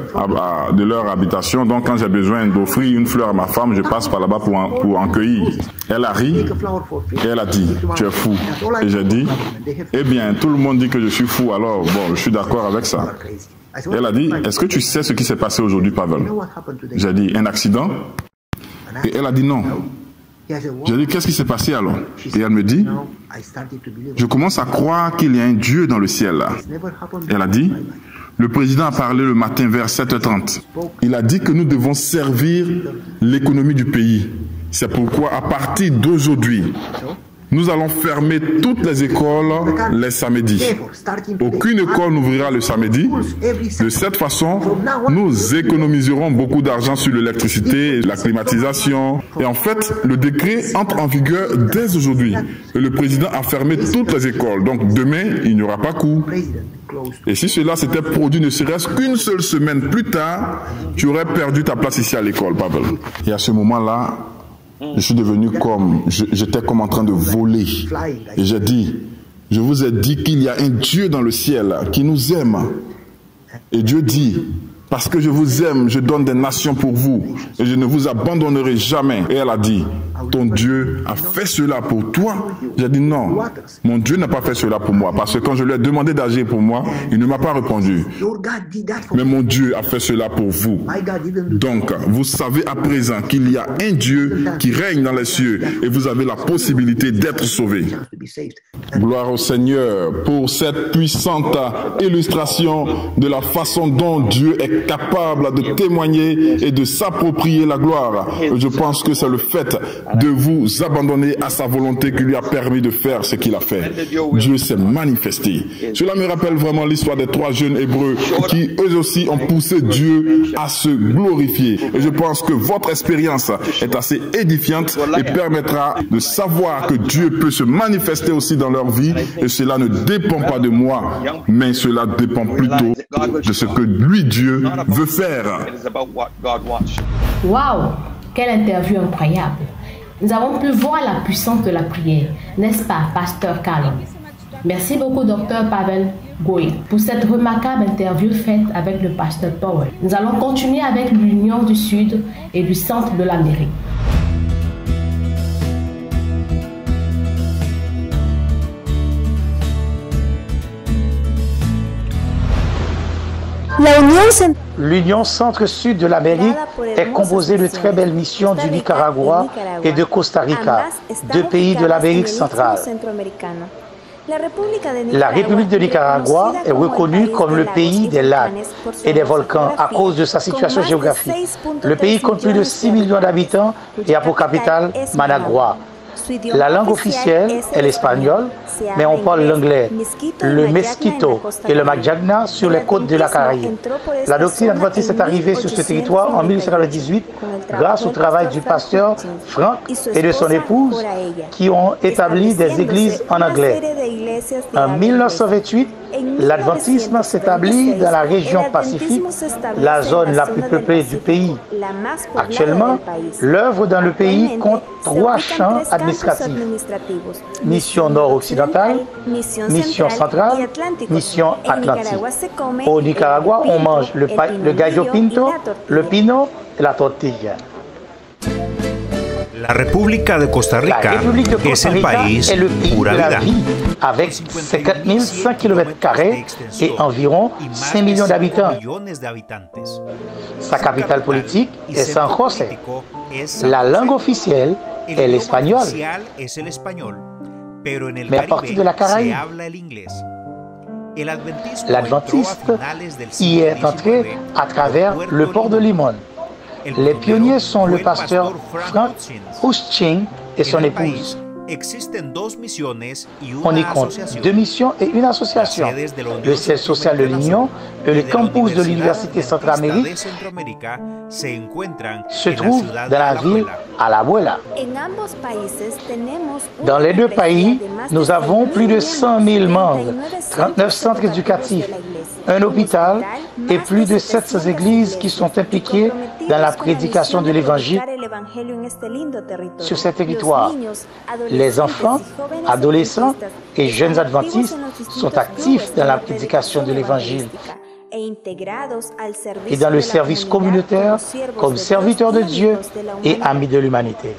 leur habitation. Donc, quand j'ai besoin d'offrir une fleur à ma femme, je passe par là-bas pour en cueillir. Elle a ri et elle a dit, tu es fou. Et j'ai dit, eh bien, tout le monde dit que je suis fou, alors bon, je suis d'accord avec ça. Elle a dit, est-ce que tu sais ce qui s'est passé aujourd'hui, Pavel? J'ai dit, un accident? Et elle a dit non. J'ai dit, qu'est-ce qui s'est passé alors? Et elle me dit, je commence à croire qu'il y a un Dieu dans le ciel là. Elle a dit, le président a parlé le matin vers 7h30. Il a dit que nous devons servir l'économie du pays. C'est pourquoi à partir d'aujourd'hui, nous allons fermer toutes les écoles les samedis. Aucune école n'ouvrira le samedi. De cette façon, nous économiserons beaucoup d'argent sur l'électricité, la climatisation. Et en fait, le décret entre en vigueur dès aujourd'hui. Et le président a fermé toutes les écoles. Donc demain, il n'y aura pas cours. Et si cela s'était produit ne serait-ce qu'une seule semaine plus tard, tu aurais perdu ta place ici à l'école, Pavel. Et à ce moment-là, je suis devenu j'étais comme en train de voler. Et j'ai dit, je vous ai dit qu'il y a un Dieu dans le ciel qui nous aime. Et Dieu dit, parce que je vous aime, je donne des nations pour vous et je ne vous abandonnerai jamais. Et elle a dit, ton Dieu a fait cela pour toi? J'ai dit non, mon Dieu n'a pas fait cela pour moi, parce que quand je lui ai demandé d'agir pour moi, il ne m'a pas répondu. Mais mon Dieu a fait cela pour vous. Donc, vous savez à présent qu'il y a un Dieu qui règne dans les cieux et vous avez la possibilité d'être sauvé. Gloire au Seigneur pour cette puissante illustration de la façon dont Dieu est capable de témoigner et de s'approprier la gloire. Je pense que c'est le fait de vous abandonner à sa volonté qui lui a permis de faire ce qu'il a fait. Dieu s'est manifesté. Cela me rappelle vraiment l'histoire des 3 jeunes Hébreux qui eux aussi ont poussé Dieu à se glorifier. Et je pense que votre expérience est assez édifiante et permettra de savoir que Dieu peut se manifester aussi dans leur vie. Et cela ne dépend pas de moi, mais cela dépend plutôt de ce que lui, Dieu, veut faire. Waouh! Quelle interview incroyable! Nous avons pu voir la puissance de la prière, n'est-ce pas, Pasteur Carlo? Merci beaucoup, Dr Pavel Goï, pour cette remarquable interview faite avec le Pasteur Powell. Nous allons continuer avec l'Union du Sud et du Centre de l'Amérique. L'Union Centre-Sud de l'Amérique est composée de très belles missions du Nicaragua et de Costa Rica, 2 pays de l'Amérique centrale. La République de Nicaragua est reconnue comme le pays des lacs et des volcans à cause de sa situation géographique. Le pays compte plus de 6 millions d'habitants et a pour capitale Managua. La langue officielle est l'espagnol, mais on parle l'anglais, le mesquito et le magjagna sur les côtes de la Caraïbe. La doctrine adventiste est arrivée sur ce territoire en 1898 grâce au travail du pasteur Frank et de son épouse qui ont établi des églises en anglais. En 1928, l'adventisme s'établit dans la région Pacifique, la zone la plus peuplée du pays. Actuellement, l'œuvre dans le pays compte 3 champs administratifs. Mission nord-occidentale, mission centrale, mission atlantique. Au Nicaragua, on mange le gallo pinto, le pino et la tortilla. La República de Costa Rica es el país est le pays pura de la vida. vie, avec 50 100 km² et environ 5 millions d'habitants. Sa capitale politique est San José. La langue officielle est l'espagnol. Mais à partir de la Caraïbe, l'adventiste y est entré à travers le port de Limón. Les pionniers sont le pasteur Frank Husching et son épouse. On y compte 2 missions et une association, le siège social de l'Union et le campus de l'Université Centramérique se trouve dans la ville Alajuela. Dans les deux pays, nous avons plus de 100 000 membres, 39 centres éducatifs, un hôpital et plus de 700 églises qui sont impliquées dans la prédication de l'Évangile sur ces territoires. Les enfants, adolescents et jeunes adventistes sont actifs dans la prédication de l'Évangile et dans le service communautaire comme serviteurs de Dieu et amis de l'humanité.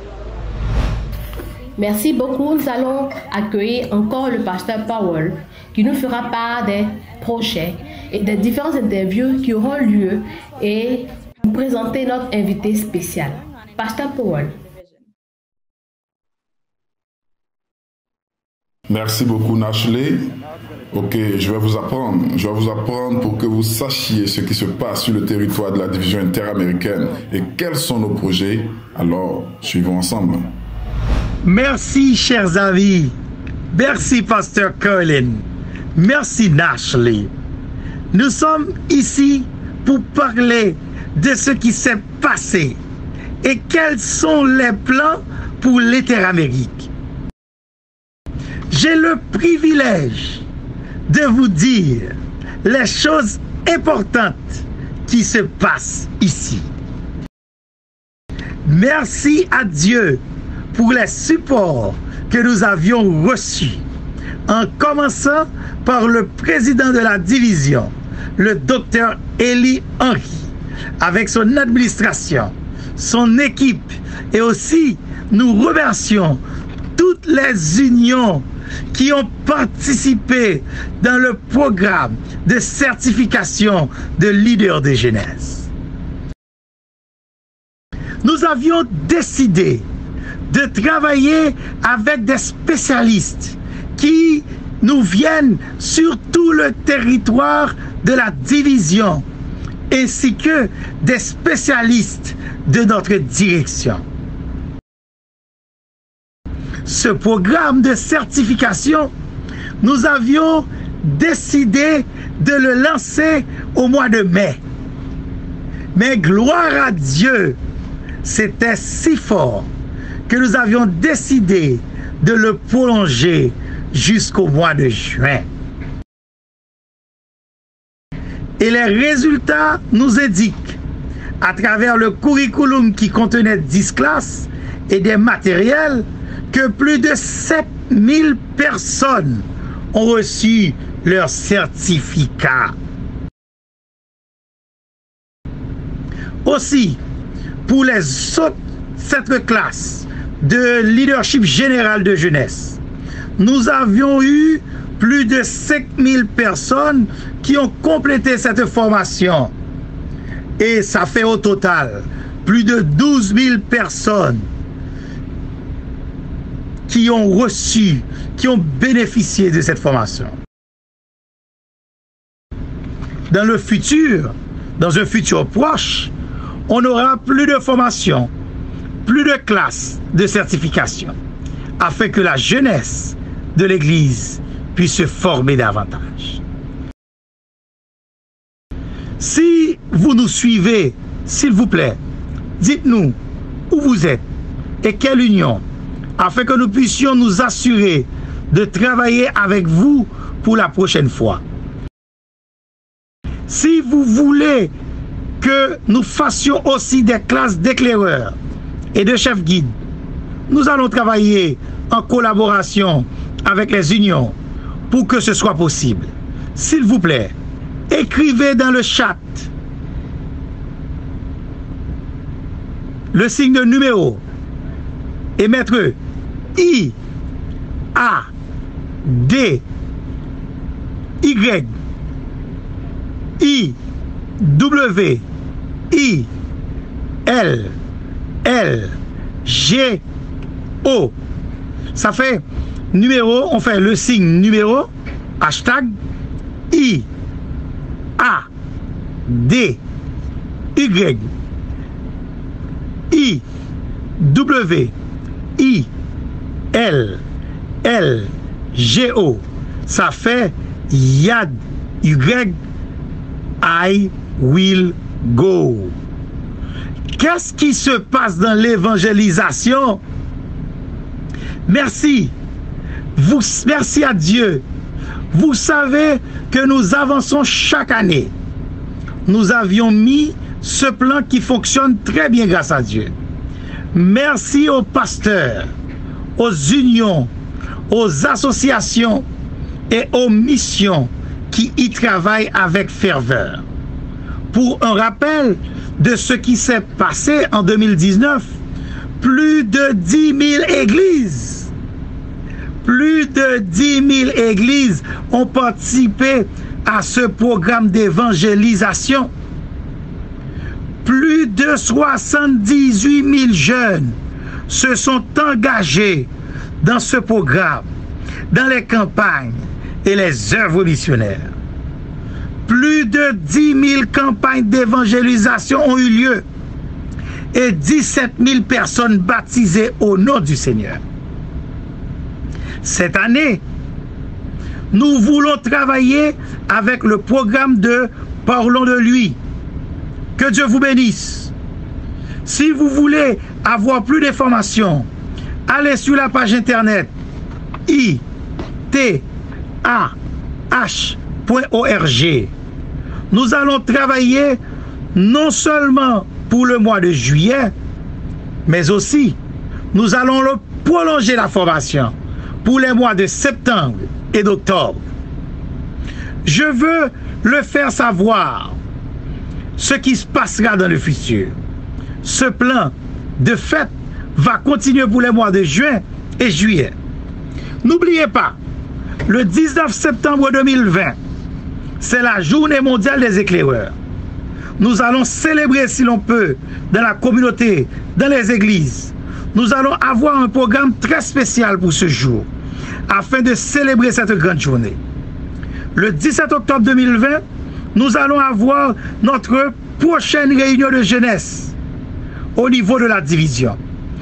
Merci beaucoup. Nous allons accueillir encore le pasteur Powell qui nous fera part des projets et des différentes interviews qui auront lieu et nous présenter notre invité spécial. Pasteur Powell. Merci beaucoup, Nashley. Ok, je vais vous apprendre pour que vous sachiez ce qui se passe sur le territoire de la division interaméricaine et quels sont nos projets. Alors, suivons ensemble. Merci, chers amis. Merci, pasteur Colin. Merci, Nashley. Nous sommes ici pour parler de ce qui s'est passé et quels sont les plans pour l'Interamérique. J'ai le privilège de vous dire les choses importantes qui se passent ici. Merci à Dieu pour les supports que nous avions reçus, en commençant par le président de la division, le docteur Eli Henry, avec son administration, son équipe, et aussi nous remercions toutes les unions qui ont participé dans le programme de certification de leader de jeunesse. Nous avions décidé de travailler avec des spécialistes qui nous viennent sur tout le territoire de la division, ainsi que des spécialistes de notre direction. Ce programme de certification, nous avions décidé de le lancer au mois de mai. Mais gloire à Dieu, c'était si fort que nous avions décidé de le prolonger jusqu'au mois de juin. Et les résultats nous indiquent, à travers le curriculum qui contenait 10 classes et des matériels, que plus de 7000 personnes ont reçu leur certificat. Aussi, pour les autres 7 classes de leadership général de jeunesse, nous avions eu plus de 5000 personnes qui ont complété cette formation. Et ça fait au total plus de 12 000 personnes qui ont reçu, qui ont bénéficié de cette formation. Dans le futur, dans un futur proche, on aura plus de formation, plus de classes de certification, afin que la jeunesse de l'Église puisse se former davantage. Si vous nous suivez, s'il vous plaît, dites-nous où vous êtes et quelle union, afin que nous puissions nous assurer de travailler avec vous pour la prochaine fois. Si vous voulez que nous fassions aussi des classes d'éclaireurs et de chefs guides, nous allons travailler en collaboration avec les unions pour que ce soit possible. S'il vous plaît, écrivez dans le chat le signe de numéro et mettre I, A, D, Y, I, W, I, L, L, G, O. Ça fait numéro, on fait le signe numéro, hashtag, I, A, D, Y, I, W, I, L, L, G, O. Ça fait Yad, Y, I will go. Qu'est-ce qui se passe dans l'évangélisation? Merci. Merci à Dieu. Vous savez que nous avançons chaque année. Nous avions mis ce plan qui fonctionne très bien grâce à Dieu. Merci aux pasteurs, aux unions, aux associations et aux missions qui y travaillent avec ferveur. Pour un rappel de ce qui s'est passé en 2019, plus de 10 000 églises, ont participé à ce programme d'évangélisation. Plus de 78 000 jeunes se sont engagés dans ce programme, dans les campagnes et les œuvres missionnaires. Plus de 10 000 campagnes d'évangélisation ont eu lieu et 17 000 personnes baptisées au nom du Seigneur. Cette année, nous voulons travailler avec le programme de Parlons de lui. Que Dieu vous bénisse. Si vous voulez avoir plus d'informations, allez sur la page internet itah.org. Nous allons travailler non seulement pour le mois de juillet, mais aussi nous allons prolonger la formation pour les mois de septembre et d'octobre. Je veux le faire savoir ce qui se passera dans le futur. Ce plan de fête va continuer pour les mois de juin et juillet. N'oubliez pas, le 19 septembre 2020, c'est la journée mondiale des éclaireurs. Nous allons célébrer, si l'on peut, dans la communauté, dans les églises. Nous allons avoir un programme très spécial pour ce jour, afin de célébrer cette grande journée. Le 17 octobre 2020, nous allons avoir notre prochaine réunion de jeunesse au niveau de la division.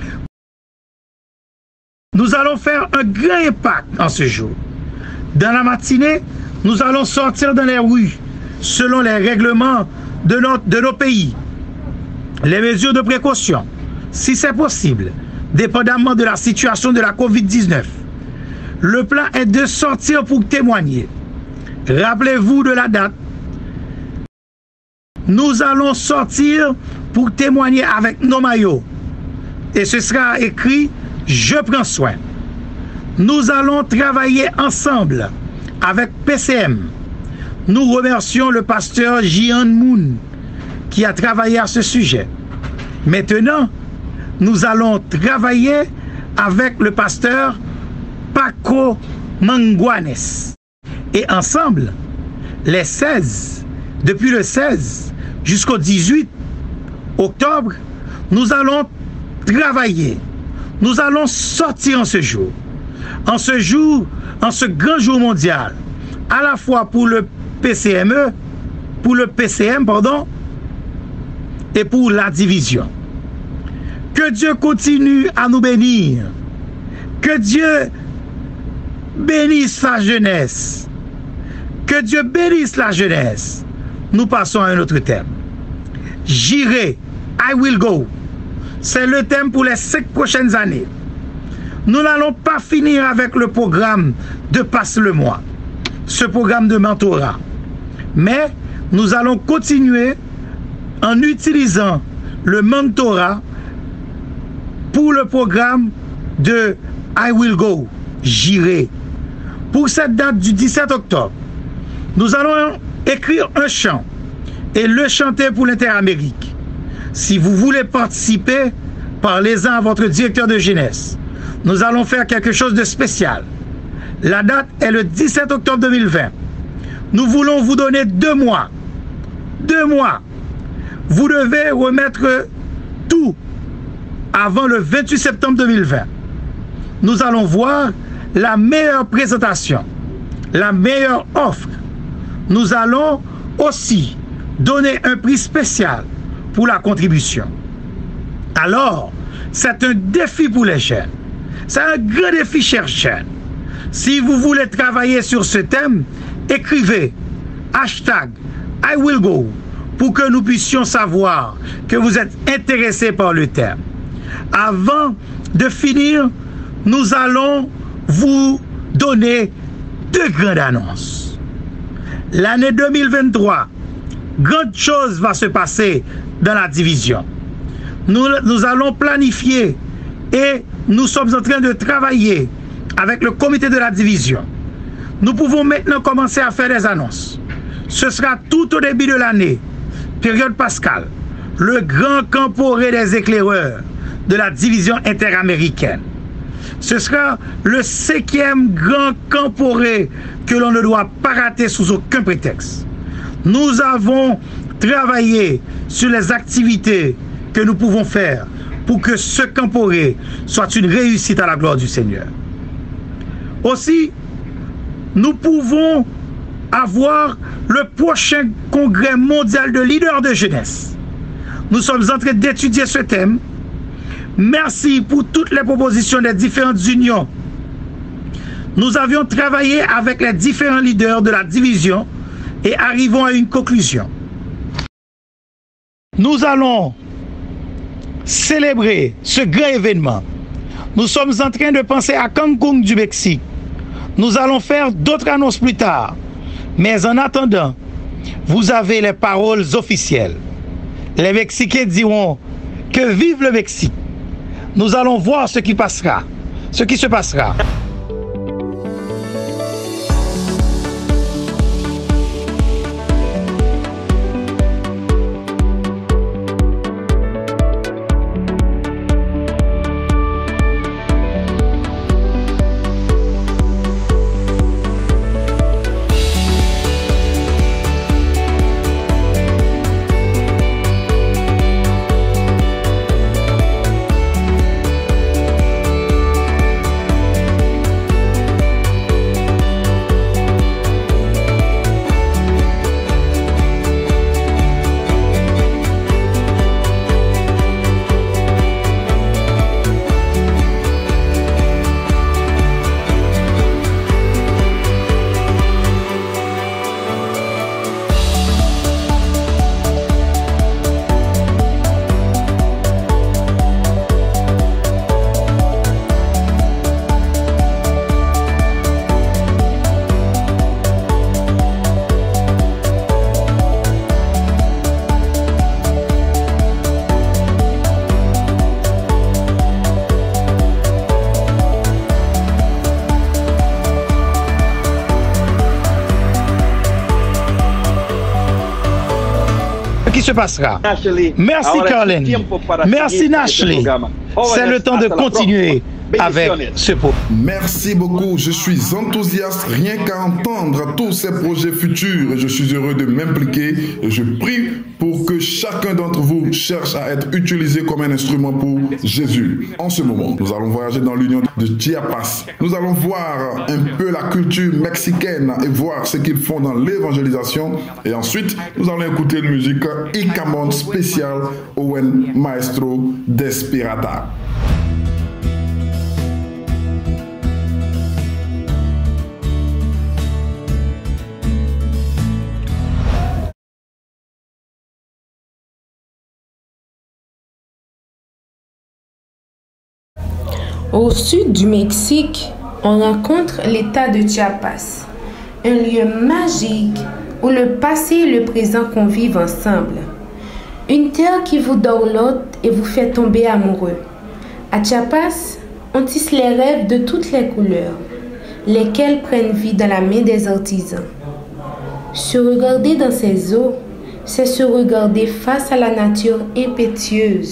Nous allons faire un grand impact en ce jour. Dans la matinée, nous allons sortir dans les rues selon les règlements de nos pays. Les mesures de précaution, si c'est possible, dépendamment de la situation de la COVID-19. Le plan est de sortir pour témoigner. Rappelez-vous de la date. Nous allons sortir pour témoigner avec nos maillots. Et ce sera écrit « Je prends soin ». Nous allons travailler ensemble avec PCM. Nous remercions le pasteur Jian Moon qui a travaillé à ce sujet. Maintenant, nous allons travailler avec le pasteur Paco Manguanes. Et ensemble, depuis le 16 jusqu'au 18 octobre, nous allons travailler. Nous allons sortir en ce jour. En ce grand jour mondial, à la fois pour le PCM, et pour la division. Que Dieu continue à nous bénir. Que Dieu bénisse la jeunesse. Que Dieu bénisse la jeunesse. Nous passons à un autre thème. J'irai, I will go. C'est le thème pour les 5 prochaines années. Nous n'allons pas finir avec le programme de Passe le mois, ce programme de mentorat. Mais nous allons continuer en utilisant le mentorat pour le programme de I will go, j'irai. Pour cette date du 17 octobre, nous allons écrire un chant et le chanter pour l'Interamérique. Si vous voulez participer, Parlez-en à votre directeur de jeunesse. Nous allons faire quelque chose de spécial. La date est le 17 octobre 2020. Nous voulons vous donner 2 mois. 2 mois. Vous devez remettre tout avant le 28 septembre 2020. Nous allons voir la meilleure présentation, la meilleure offre. Nous allons aussi donner un prix spécial pour la contribution. Alors, c'est un défi pour les jeunes. C'est un grand défi, chers jeunes. Si vous voulez travailler sur ce thème, écrivez #IWillGo pour que nous puissions savoir que vous êtes intéressés par le thème. Avant de finir, nous allons vous donner 2 grandes annonces. L'année 2023, grande chose va se passer dans la division. Nous allons planifier et nous sommes en train de travailler avec le comité de la division. Nous pouvons maintenant commencer à faire des annonces. Ce sera tout au début de l'année, période pascale, le grand camporé des éclaireurs de la division interaméricaine. Ce sera le 5e grand camporé que l'on ne doit pas rater sous aucun prétexte. Nous avons travaillé sur les activités que nous pouvons faire pour que ce camporé soit une réussite à la gloire du Seigneur. Aussi, nous pouvons avoir le prochain congrès mondial de leaders de jeunesse. Nous sommes en train d'étudier ce thème. Merci pour toutes les propositions des différentes unions. Nous avions travaillé avec les différents leaders de la division et arrivons à une conclusion. Nous allons célébrer ce grand événement. Nous sommes en train de penser à Cancún du Mexique. Nous allons faire d'autres annonces plus tard. Mais en attendant, vous avez les paroles officielles. Les Mexicains diront que vive le Mexique. Nous allons voir ce qui passera, ce qui se passera. Se passera. Merci Carlin. Merci Nashley. C'est le temps de continuer avec ce pot. Merci beaucoup. Je suis enthousiaste rien qu'à entendre tous ces projets futurs. Je suis heureux de m'impliquer et je prie pour que chacun d'entre vous cherche à être utilisé comme un instrument pour Jésus. En ce moment, nous allons voyager dans l'union de Chiapas. Nous allons voir un peu la culture mexicaine et voir ce qu'ils font dans l'évangélisation. Et ensuite, nous allons écouter une musique Icamon spéciale Owen Maestro Desperata. Au sud du Mexique, on rencontre l'État de Chiapas, un lieu magique où le passé et le présent convivent ensemble. Une terre qui vous dorlote et vous fait tomber amoureux. À Chiapas, on tisse les rêves de toutes les couleurs, lesquels prennent vie dans la main des artisans. Se regarder dans ces eaux, c'est se regarder face à la nature impétueuse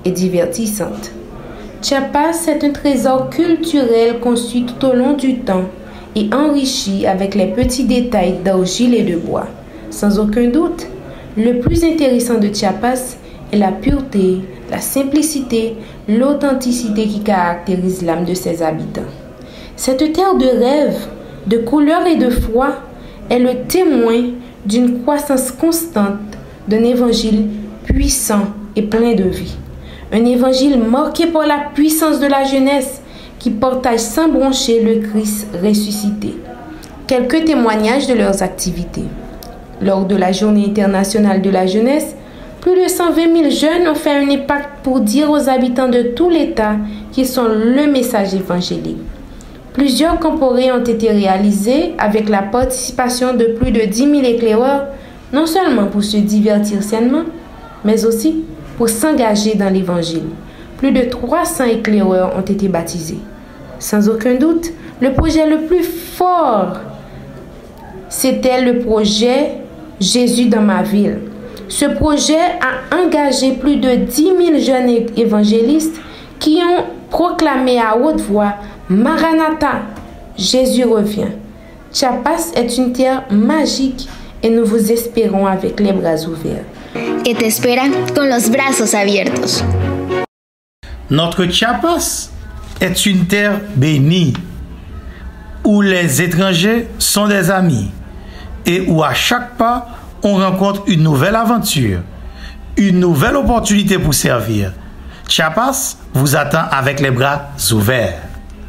et divertissante. Chiapas est un trésor culturel construit tout au long du temps et enrichi avec les petits détails d'argile et de bois. Sans aucun doute, le plus intéressant de Chiapas est la pureté, la simplicité, l'authenticité qui caractérise l'âme de ses habitants. Cette terre de rêve, de couleurs et de foi est le témoin d'une croissance constante d'un évangile puissant et plein de vie. Un évangile marqué par la puissance de la jeunesse qui partage sans broncher le Christ ressuscité. Quelques témoignages de leurs activités. Lors de la Journée internationale de la jeunesse, plus de 120 000 jeunes ont fait un impact pour dire aux habitants de tout l'État qu'ils sont le message évangélique. Plusieurs camporées ont été réalisées avec la participation de plus de 10 000 éclaireurs, non seulement pour se divertir sainement, mais aussi pour s'engager dans l'Évangile. Plus de 300 éclaireurs ont été baptisés. Sans aucun doute, le projet le plus fort, c'était le projet Jésus dans ma ville. Ce projet a engagé plus de 10 000 jeunes évangélistes qui ont proclamé à haute voix « Maranatha, Jésus revient ». Chiapas est une terre magique et nous vous espérons avec les bras ouverts. Et te espera con los brazos abiertos. Notre Chiapas est une terre bénie, où les étrangers sont des amis et où à chaque pas, on rencontre une nouvelle aventure, une nouvelle opportunité pour servir. Chiapas vous attend avec les bras ouverts.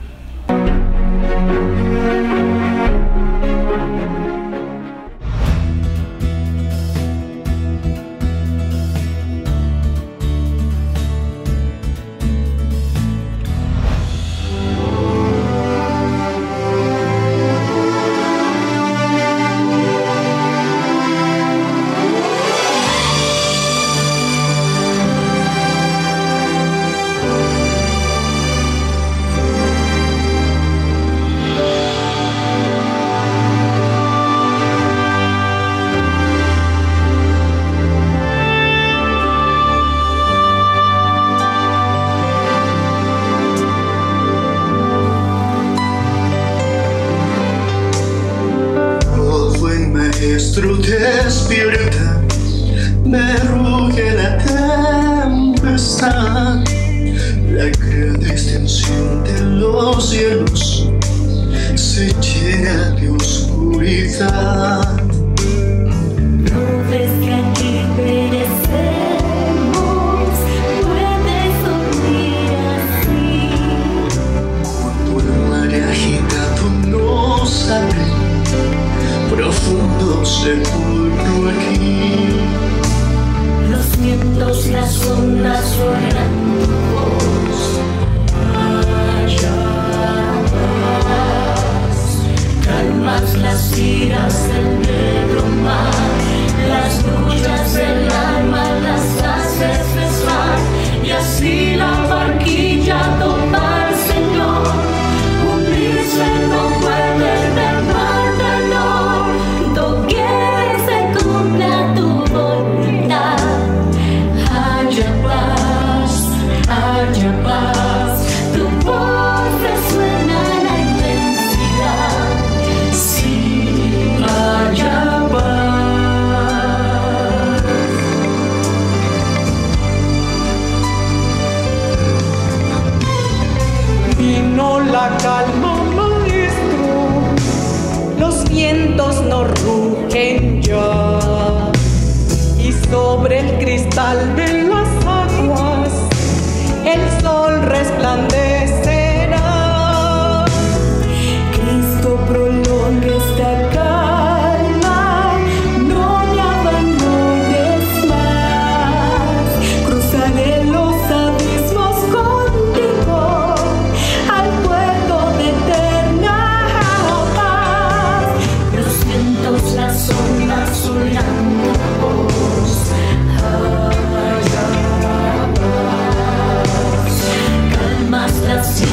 Despierta, me ruge la tempestad, la gran extensión de los cielos se llena de oscuridad. Nubes que aquí perecemos, puedes dormir así. Cuando el mar agitado nos abre, profundo sepulcro aquí. Los vientos, las ondas lloran tu voz. Allá vas, calmas las iras del negro mar, las luchas del alma las haces cesar, y así la barquilla total, Señor, hundirse no puede del mar. La calma, maestro, los vientos no rugen ya, y sobre el cristal de las aguas el sol resplandecerá. Cristo prolonga esta calma, no me abandones más, cruzaré los abismos contigo. Las ondas oirán tu voz. Allá vas, calmas las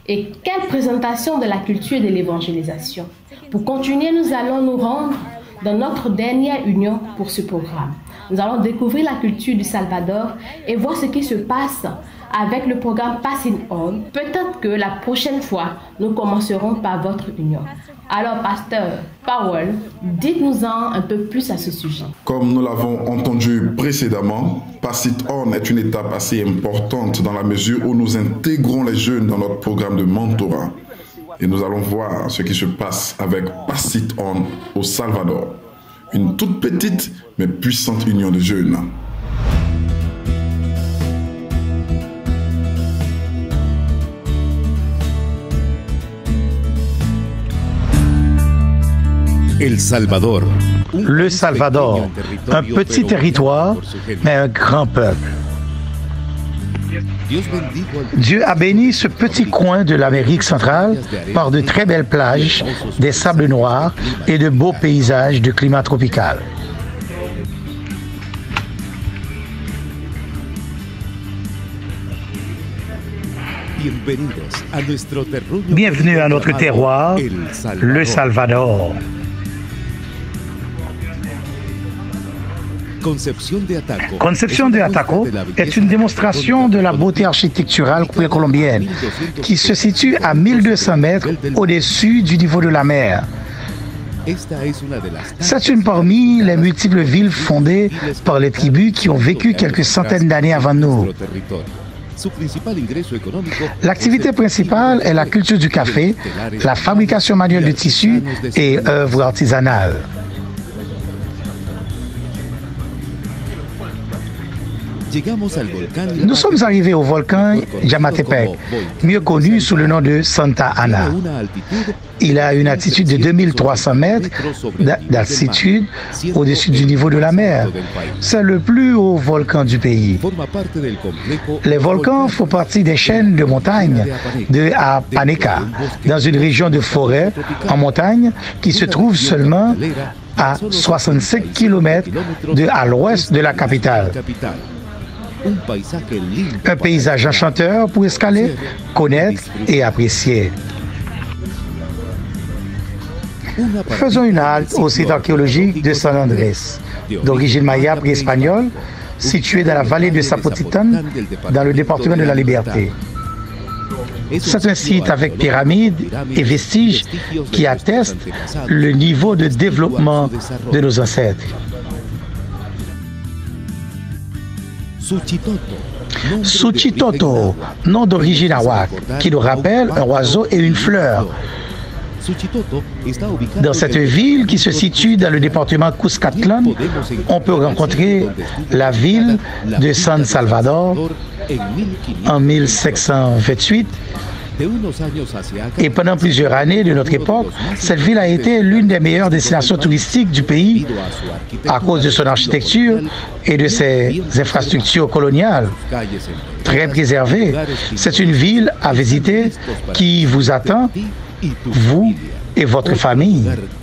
Et quelle présentation de la culture et de l'évangélisation. Pour continuer, nous allons nous rendre dans notre dernière union pour ce programme. Nous allons découvrir la culture du Salvador et voir ce qui se passe avec le programme Passing On. Peut-être que la prochaine fois, nous commencerons par votre union. Alors, Pasteur Powell, dites-nous-en un peu plus à ce sujet. Comme nous l'avons entendu précédemment, Pass It On est une étape assez importante dans la mesure où nous intégrons les jeunes dans notre programme de mentorat. Et nous allons voir ce qui se passe avec Pass It On au Salvador. Une toute petite mais puissante union de jeunes. El Salvador. Le Salvador, un petit territoire, mais un grand peuple. Dieu a béni ce petit coin de l'Amérique centrale par de très belles plages, des sables noirs et de beaux paysages de climat tropical. Bienvenue à notre terroir, le Salvador. Concepción de Ataco est une démonstration de la beauté architecturale précolombienne qui se situe à 1200 mètres au-dessus du niveau de la mer. C'est une parmi les multiples villes fondées par les tribus qui ont vécu quelques centaines d'années avant nous. L'activité principale est la culture du café, la fabrication manuelle de tissus et œuvres artisanales. Nous sommes arrivés au volcan Yamatepec, mieux connu sous le nom de Santa Ana. Il a une altitude de 2300 mètres d'altitude au-dessus du niveau de la mer. C'est le plus haut volcan du pays. Les volcans font partie des chaînes de montagnes de Apaneca, dans une région de forêt en montagne qui se trouve seulement à 65 km à l'ouest de la capitale. Un paysage enchanteur pour escaler, connaître et apprécier. Faisons une halte au site archéologique de San Andrés, d'origine maya pré-espagnole, situé dans la vallée de Zapotitan, dans le département de la Liberté. C'est un site avec pyramides et vestiges qui attestent le niveau de développement de nos ancêtres. Suchitoto, nom d'origine awak, qui nous rappelle un oiseau et une fleur. Dans cette ville qui se situe dans le département Cuscatlán, on peut rencontrer la ville de San Salvador en 1528. Et pendant plusieurs années de notre époque, cette ville a été l'une des meilleures destinations touristiques du pays à cause de son architecture et de ses infrastructures coloniales très préservées. C'est une ville à visiter qui vous attend, vous et votre famille.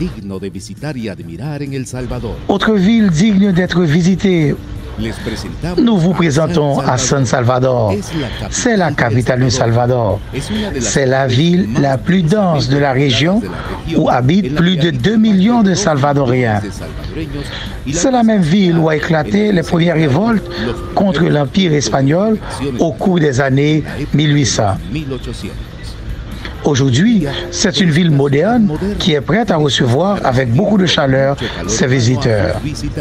Autre ville digne d'être visitée, nous vous présentons à San Salvador. C'est la capitale du Salvador. C'est la ville la plus dense de la région où habitent plus de 2 millions de Salvadoriens. C'est la même ville où a éclaté les premières révoltes contre l'Empire espagnol au cours des années 1800. Aujourd'hui, c'est une ville moderne qui est prête à recevoir avec beaucoup de chaleur ses visiteurs.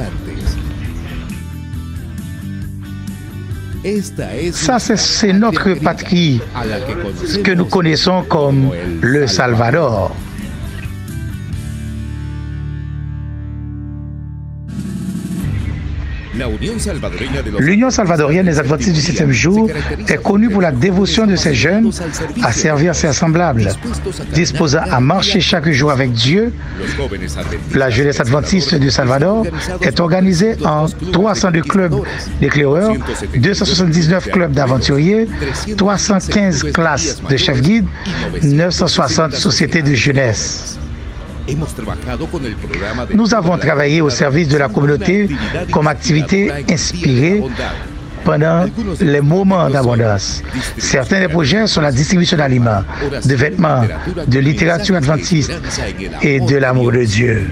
Ça, c'est notre patrie, ce que nous connaissons comme le Salvador. L'Union salvadorienne des Adventistes du 7e jour est connue pour la dévotion de ses jeunes à servir ses semblables, disposant à marcher chaque jour avec Dieu. La jeunesse adventiste du Salvador est organisée en 302 clubs d'éclaireurs, 279 clubs d'aventuriers, 315 classes de chefs guides, 960 sociétés de jeunesse. Nous avons travaillé au service de la communauté comme activité inspirée pendant les moments d'abondance. Certains des projets sont la distribution d'aliments, de vêtements, de littérature adventiste et de l'amour de Dieu.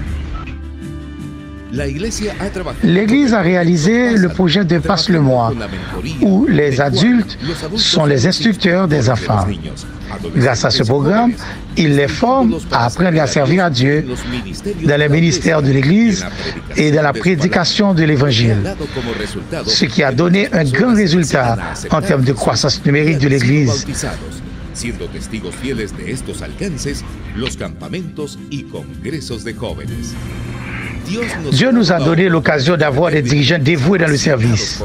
L'Église a réalisé le projet de Passe le Mois, où les adultes sont les instructeurs des enfants. Grâce à ce programme, ils les forment à apprendre à servir à Dieu dans les ministères de l'Église et dans la prédication de l'Évangile, ce qui a donné un grand résultat en termes de croissance numérique de l'Église. Siendo testigos fieles de estos alcances, los campamentos y congresos de jóvenes. Dieu nous a donné l'occasion d'avoir des dirigeants dévoués dans le service.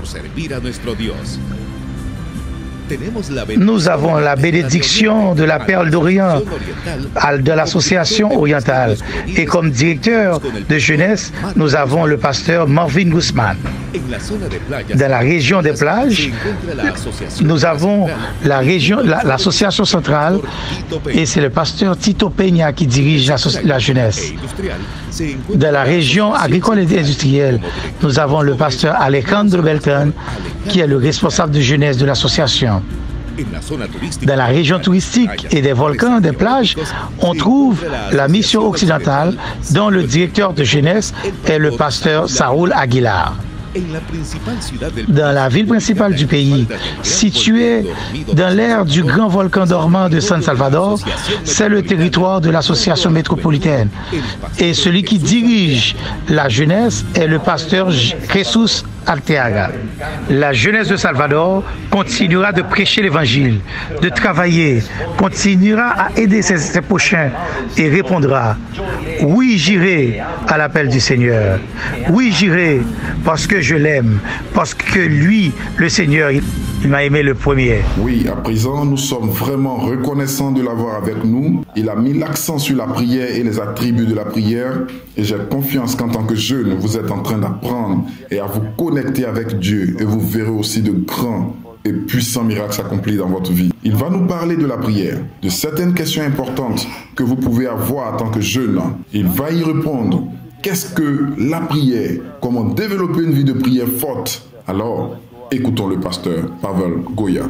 Nous avons la bénédiction de la Perle d'Orient de l'association orientale. Et comme directeur de jeunesse, nous avons le pasteur Marvin Guzman. Dans la région des plages, nous avons l'association centrale et c'est le pasteur Tito Peña qui dirige la jeunesse. Dans la région agricole et industrielle, nous avons le pasteur Alejandro Belton qui est le responsable de jeunesse de l'association. Dans la région touristique et des volcans, des plages, on trouve la mission occidentale dont le directeur de jeunesse est le pasteur Saúl Aguilar. Dans la ville principale du pays, située dans l'aire du grand volcan dormant de San Salvador, c'est le territoire de l'association métropolitaine. Et celui qui dirige la jeunesse est le pasteur Jesus Arteaga. La jeunesse de Salvador continuera de prêcher l'évangile, de travailler, continuera à aider ses prochains et répondra: oui, j'irai à l'appel du Seigneur. Oui, j'irai parce que je l'aime, parce que lui, le Seigneur, il m'a aimé le premier. Oui, à présent, nous sommes vraiment reconnaissants de l'avoir avec nous. Il a mis l'accent sur la prière et les attributs de la prière. Et j'ai confiance qu'en tant que jeune, vous êtes en train d'apprendre et à vous connecter avec Dieu. Et vous verrez aussi de grands et puissants miracles s'accomplir dans votre vie. Il va nous parler de la prière, de certaines questions importantes que vous pouvez avoir en tant que jeune. Il va y répondre. Qu'est-ce que la prière? Comment développer une vie de prière forte? Alors, écoutons le pasteur Pavel Goya.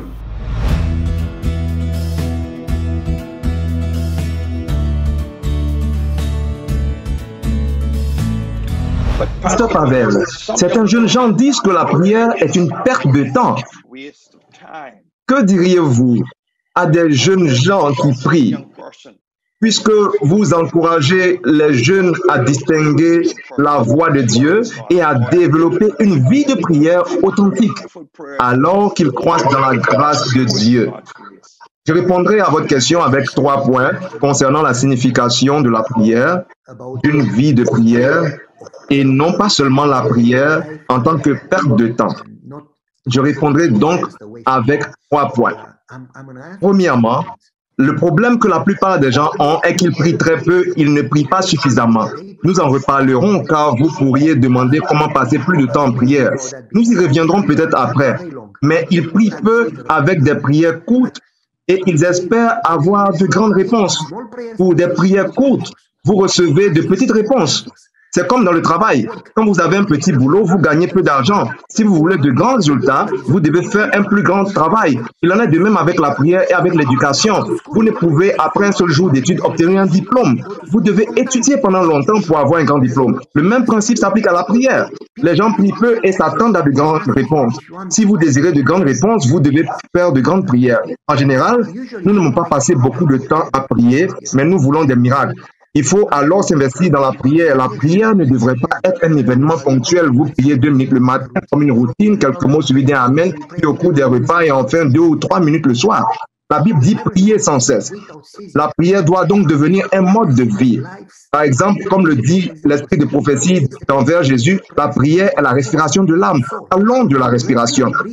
Pasteur Pavel, certains jeunes gens disent que la prière est une perte de temps. Que diriez-vous à des jeunes gens qui prient, puisque vous encouragez les jeunes à distinguer la voix de Dieu et à développer une vie de prière authentique, alors qu'ils croissent dans la grâce de Dieu? Je répondrai à votre question avec 3 points concernant la signification de la prière, d'une vie de prière, et non pas seulement la prière en tant que perte de temps. Je répondrai donc avec 3 points. Premièrement, le problème que la plupart des gens ont est qu'ils prient très peu, ils ne prient pas suffisamment. Nous en reparlerons car vous pourriez demander comment passer plus de temps en prière. Nous y reviendrons peut-être après. Mais ils prient peu avec des prières courtes et ils espèrent avoir de grandes réponses. Pour des prières courtes, vous recevez de petites réponses. C'est comme dans le travail. Quand vous avez un petit boulot, vous gagnez peu d'argent. Si vous voulez de grands résultats, vous devez faire un plus grand travail. Il en est de même avec la prière et avec l'éducation. Vous ne pouvez, après un seul jour d'études, obtenir un diplôme. Vous devez étudier pendant longtemps pour avoir un grand diplôme. Le même principe s'applique à la prière. Les gens prient peu et s'attendent à de grandes réponses. Si vous désirez de grandes réponses, vous devez faire de grandes prières. En général, nous n'avons pas passé beaucoup de temps à prier, mais nous voulons des miracles. Il faut alors s'investir dans la prière. La prière ne devrait pas être un événement ponctuel. Vous priez 2 minutes le matin comme une routine, quelques mots suivis d'un amen, puis au cours des repas et enfin 2 ou 3 minutes le soir. La Bible dit prier sans cesse. La prière doit donc devenir un mode de vie. Par exemple, comme le dit l'esprit de prophétie envers Jésus, la prière est la respiration de l'âme. Parlons de la respiration.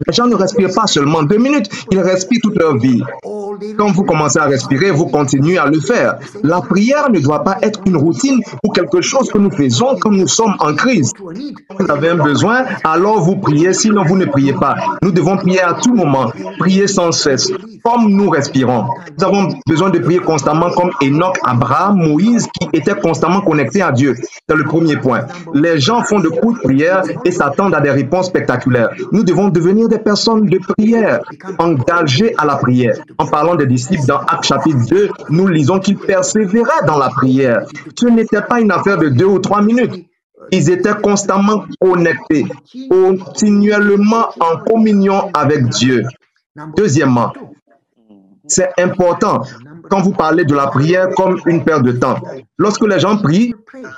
Les gens ne respirent pas seulement 2 minutes, ils respirent toute leur vie. Quand vous commencez à respirer, vous continuez à le faire. La prière ne doit pas être une routine ou quelque chose que nous faisons quand nous sommes en crise. Vous avez un besoin, alors vous priez, sinon vous ne priez pas. Nous devons prier à tout moment, prier sans cesse, comme nous respirons. Nous avons besoin de prier constamment comme Enoch, Abraham, Moïse, qui étaient constamment connectés à Dieu. C'est le premier point. Les gens font de courtes prières et s'attendent à des réponses spectaculaires. Nous devons devenir des personnes de prière, engagées à la prière. En parlant des disciples dans Actes chapitre 2, nous lisons qu'ils persévéraient dans la prière. Ce n'était pas une affaire de 2 ou 3 minutes. Ils étaient constamment connectés, continuellement en communion avec Dieu. Deuxièmement, c'est important quand vous parlez de la prière comme une perte de temps. Lorsque les gens prient,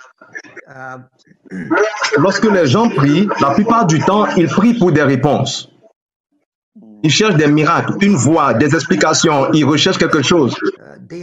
la plupart du temps, ils prient pour des réponses. Ils cherchent des miracles, une voie, des explications. Ils recherchent quelque chose. Il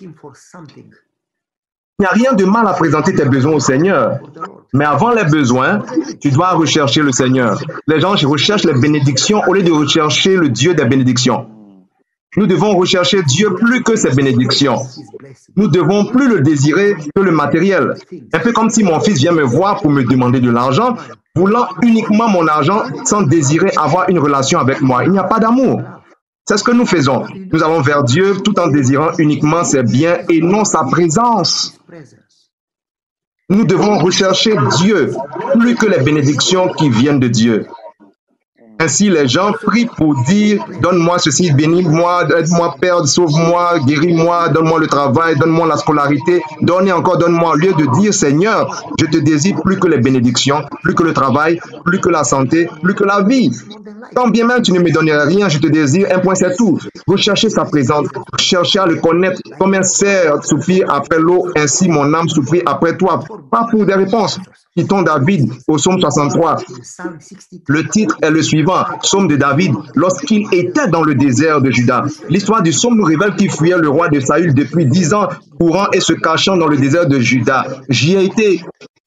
n'y a rien de mal à présenter tes besoins au Seigneur. Mais avant les besoins, tu dois rechercher le Seigneur. Les gens recherchent les bénédictions au lieu de rechercher le Dieu des bénédictions. Nous devons rechercher Dieu plus que ses bénédictions. Nous devons plus le désirer que le matériel. Un peu comme si mon fils vient me voir pour me demander de l'argent, voulant uniquement mon argent sans désirer avoir une relation avec moi. Il n'y a pas d'amour. C'est ce que nous faisons. Nous allons vers Dieu tout en désirant uniquement ses biens et non sa présence. Nous devons rechercher Dieu plus que les bénédictions qui viennent de Dieu. Ainsi, les gens prient pour dire « Donne-moi ceci, bénis-moi, aide-moi, Père, sauve-moi, guéris-moi, donne-moi le travail, donne-moi la scolarité, donne et encore donne-moi. » Au lieu de dire « Seigneur, je te désire plus que les bénédictions, plus que le travail, plus que la santé, plus que la vie. Quand bien même tu ne me donnerais rien, je te désire, un point c'est tout. » Recherchez sa présence, cherchez à le connaître comme un cerf soupire après l'eau, ainsi mon âme soupire après toi. Pas pour des réponses. Citons David au psaume 63. Le titre est le suivant, psaume de David, lorsqu'il était dans le désert de Juda. L'histoire du psaume nous révèle qu'il fuyait le roi de Saül depuis 10 ans, courant et se cachant dans le désert de Juda. J'y ai été.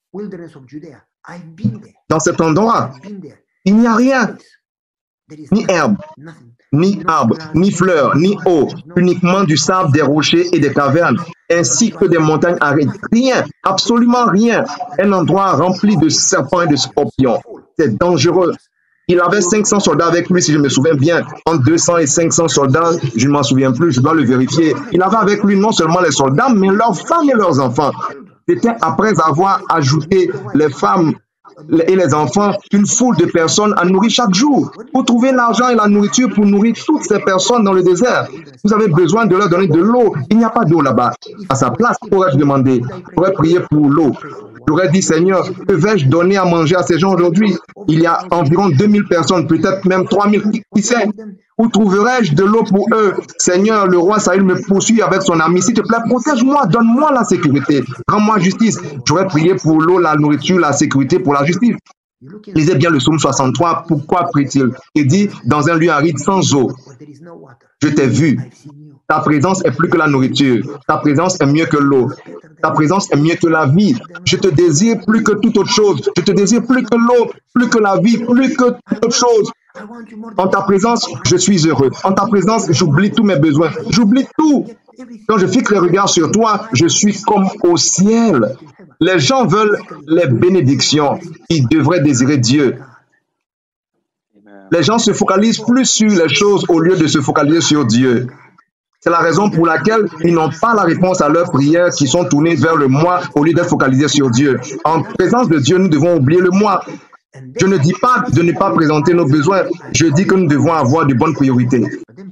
Dans cet endroit, il n'y a rien, ni herbe, ni arbre, ni fleurs, ni eau, uniquement du sable, des rochers et des cavernes, ainsi que des montagnes arides. Rien, absolument rien. Un endroit rempli de serpents et de scorpions. C'est dangereux. Il avait 500 soldats avec lui, si je me souviens bien. Entre 200 et 500 soldats, je ne m'en souviens plus, je dois le vérifier. Il avait avec lui non seulement les soldats, mais leurs femmes et leurs enfants. C'était après avoir ajouté les femmes et les enfants, une foule de personnes à nourrir chaque jour. Pour trouver l'argent et la nourriture pour nourrir toutes ces personnes dans le désert, vous avez besoin de leur donner de l'eau. Il n'y a pas d'eau là-bas. À sa place, pourrais-je demander, pourrais prier pour l'eau. J'aurais dit, Seigneur, que vais-je donner à manger à ces gens aujourd'hui? Il y a environ 2000 personnes, peut-être même 3000, qui sait? Où trouverai-je de l'eau pour eux? Seigneur, le roi Saül me poursuit avec son ami. S'il te plaît, protège-moi, donne-moi la sécurité. Rends-moi justice. J'aurais prié pour l'eau, la nourriture, la sécurité, pour la justice. Lisez bien le psaume 63. Pourquoi prie-t-il? Il dit, dans un lieu aride sans eau, je t'ai vu. Ta présence est plus que la nourriture. Ta présence est mieux que l'eau. Ta présence est mieux que la vie. Je te désire plus que toute autre chose. Je te désire plus que l'eau, plus que la vie, plus que toute autre chose. En ta présence, je suis heureux. En ta présence, j'oublie tous mes besoins. J'oublie tout. Quand je fixe les regards sur toi, je suis comme au ciel. Les gens veulent les bénédictions. Ils devraient désirer Dieu. Les gens se focalisent plus sur les choses au lieu de se focaliser sur Dieu. C'est la raison pour laquelle ils n'ont pas la réponse à leurs prières qui sont tournées vers le moi au lieu d'être focalisés sur Dieu. En présence de Dieu, nous devons oublier le moi. Je ne dis pas de ne pas présenter nos besoins. Je dis que nous devons avoir de bonnes priorités.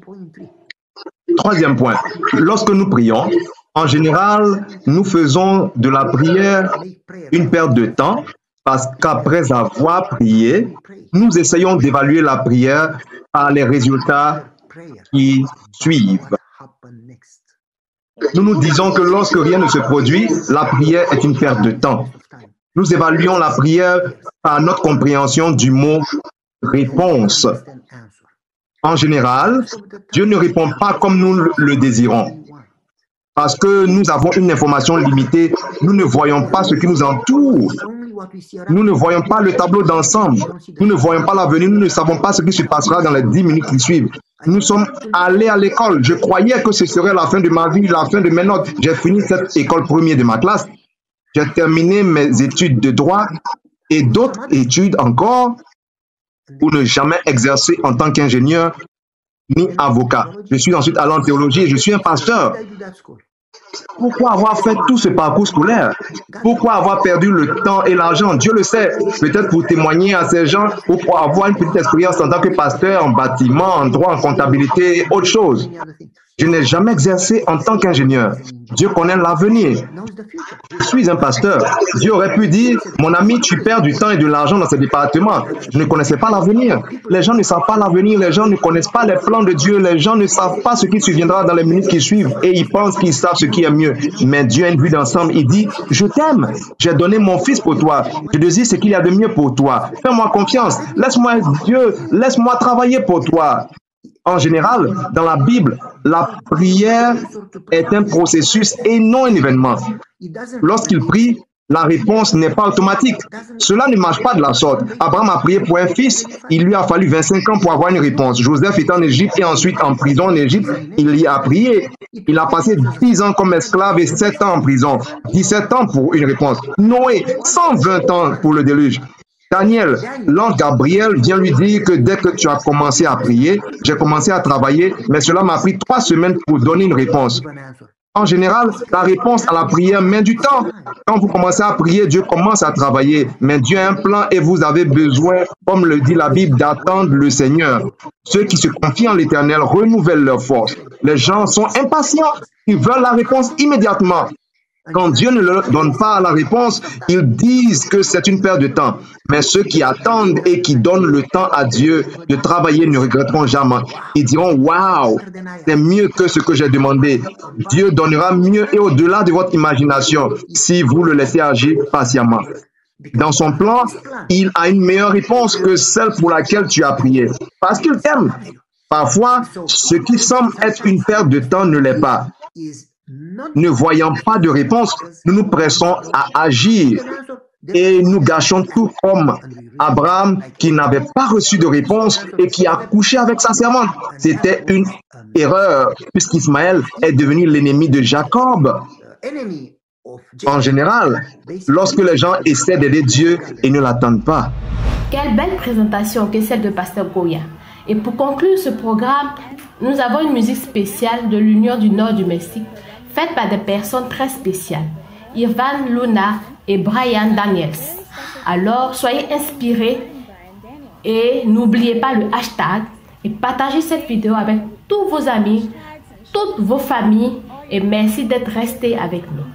Troisième point. Lorsque nous prions, en général, nous faisons de la prière une perte de temps parce qu'après avoir prié, nous essayons d'évaluer la prière par les résultats qui suivent. Nous nous disons que lorsque rien ne se produit, la prière est une perte de temps. Nous évaluons la prière par notre compréhension du mot « réponse ». En général, Dieu ne répond pas comme nous le désirons. Parce que nous avons une information limitée, nous ne voyons pas ce qui nous entoure. Nous ne voyons pas le tableau d'ensemble. Nous ne voyons pas l'avenir. Nous ne savons pas ce qui se passera dans les 10 minutes qui suivent. Nous sommes allés à l'école. Je croyais que ce serait la fin de ma vie, la fin de mes notes. J'ai fini cette école première de ma classe. J'ai terminé mes études de droit et d'autres études encore pour ne jamais exercer en tant qu'ingénieur ni avocat. Je suis ensuite allé en théologie et je suis un pasteur. Pourquoi avoir fait tout ce parcours scolaire? Pourquoi avoir perdu le temps et l'argent? Dieu le sait. Peut-être pour témoigner à ces gens ou pour avoir une petite expérience en tant que pasteur en bâtiment, en droit, en comptabilité et autre chose. Je n'ai jamais exercé en tant qu'ingénieur. Dieu connaît l'avenir. Je suis un pasteur. Dieu aurait pu dire, mon ami, tu perds du temps et de l'argent dans ce département. Je ne connaissais pas l'avenir. Les gens ne savent pas l'avenir. Les gens ne connaissent pas les plans de Dieu. Les gens ne savent pas ce qui surviendra dans les minutes qui suivent. Et ils pensent qu'ils savent ce qui est mieux. Mais Dieu a une vue d'ensemble. Il dit, je t'aime. J'ai donné mon fils pour toi. Je désire ce qu'il y a de mieux pour toi. Fais-moi confiance. Laisse-moi Dieu. Laisse-moi travailler pour toi. En général, dans la Bible, la prière est un processus et non un événement. Lorsqu'il prie, la réponse n'est pas automatique. Cela ne marche pas de la sorte. Abraham a prié pour un fils, il lui a fallu 25 ans pour avoir une réponse. Joseph est en Égypte et ensuite en prison en Égypte, il y a prié. Il a passé 10 ans comme esclave et 7 ans en prison. 17 ans pour une réponse. Noé, 120 ans pour le déluge. Daniel, l'ange Gabriel vient lui dire que dès que tu as commencé à prier, j'ai commencé à travailler, mais cela m'a pris 3 semaines pour donner une réponse. En général, la réponse à la prière met du temps. Quand vous commencez à prier, Dieu commence à travailler. Mais Dieu a un plan et vous avez besoin, comme le dit la Bible, d'attendre le Seigneur. Ceux qui se confient en l'Éternel renouvellent leur force. Les gens sont impatients. Ils veulent la réponse immédiatement. Quand Dieu ne leur donne pas la réponse, ils disent que c'est une perte de temps. Mais ceux qui attendent et qui donnent le temps à Dieu de travailler ne regretteront jamais. Ils diront, waouh, c'est mieux que ce que j'ai demandé. Dieu donnera mieux et au-delà de votre imagination si vous le laissez agir patiemment. Dans son plan, il a une meilleure réponse que celle pour laquelle tu as prié. Parce qu'il t'aime. Parfois, ce qui semble être une perte de temps ne l'est pas. Ne voyant pas de réponse, nous nous pressons à agir et nous gâchons tout comme Abraham qui n'avait pas reçu de réponse et qui a couché avec sa servante. C'était une erreur puisqu'Ismaël est devenu l'ennemi de Jacob. En général, lorsque les gens essaient d'aider Dieu et ne l'attendent pas. Quelle belle présentation que celle de Pasteur Goya. Et pour conclure ce programme, nous avons une musique spéciale de l'Union du Nord du Mexique, faite par des personnes très spéciales, Irvan Luna et Brian Daniels. Alors, soyez inspirés et n'oubliez pas le hashtag et partagez cette vidéo avec tous vos amis, toutes vos familles et merci d'être restés avec nous.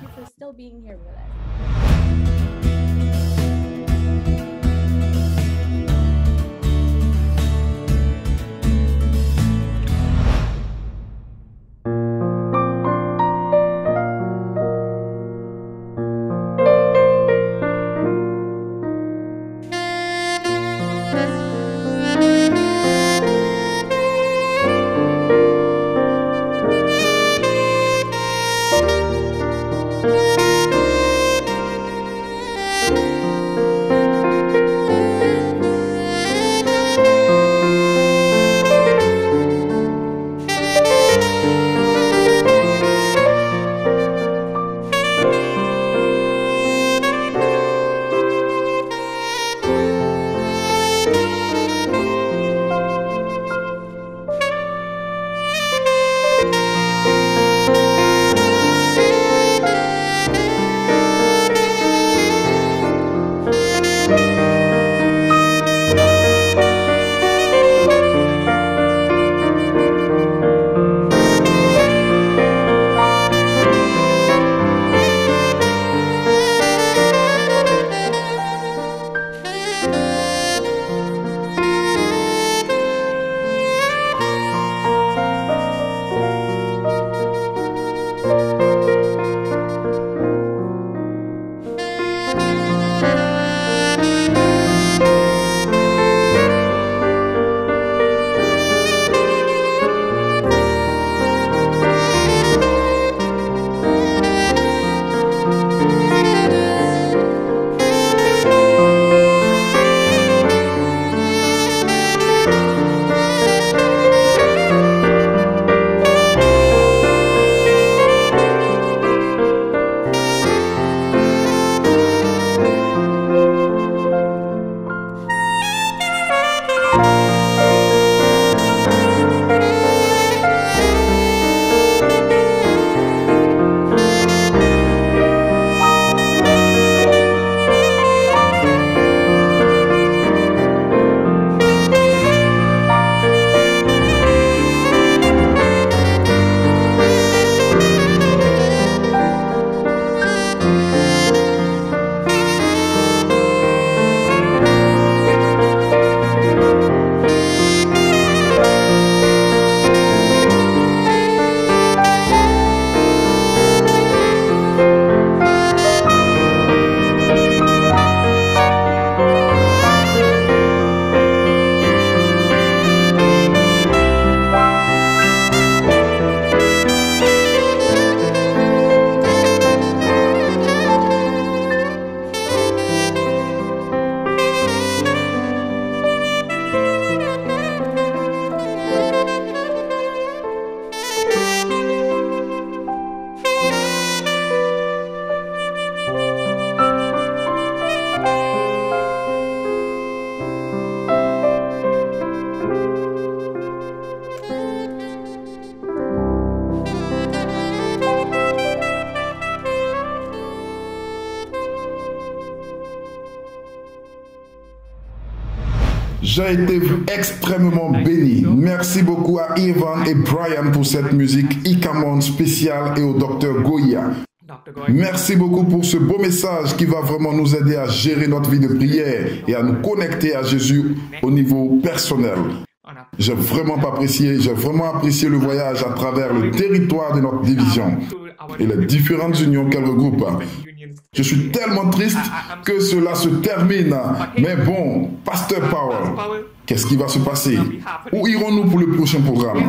J'ai été extrêmement béni. Merci beaucoup à Ivan et Brian pour cette musique Ikamon spéciale et au Dr Goya. Merci beaucoup pour ce beau message qui va vraiment nous aider à gérer notre vie de prière et à nous connecter à Jésus au niveau personnel. J'ai vraiment apprécié le voyage à travers le territoire de notre division et les différentes unions qu'elle regroupe. Je suis tellement triste que cela se termine. Mais bon, Pasteur Powell, qu'est-ce qui va se passer? Où irons-nous pour le prochain programme?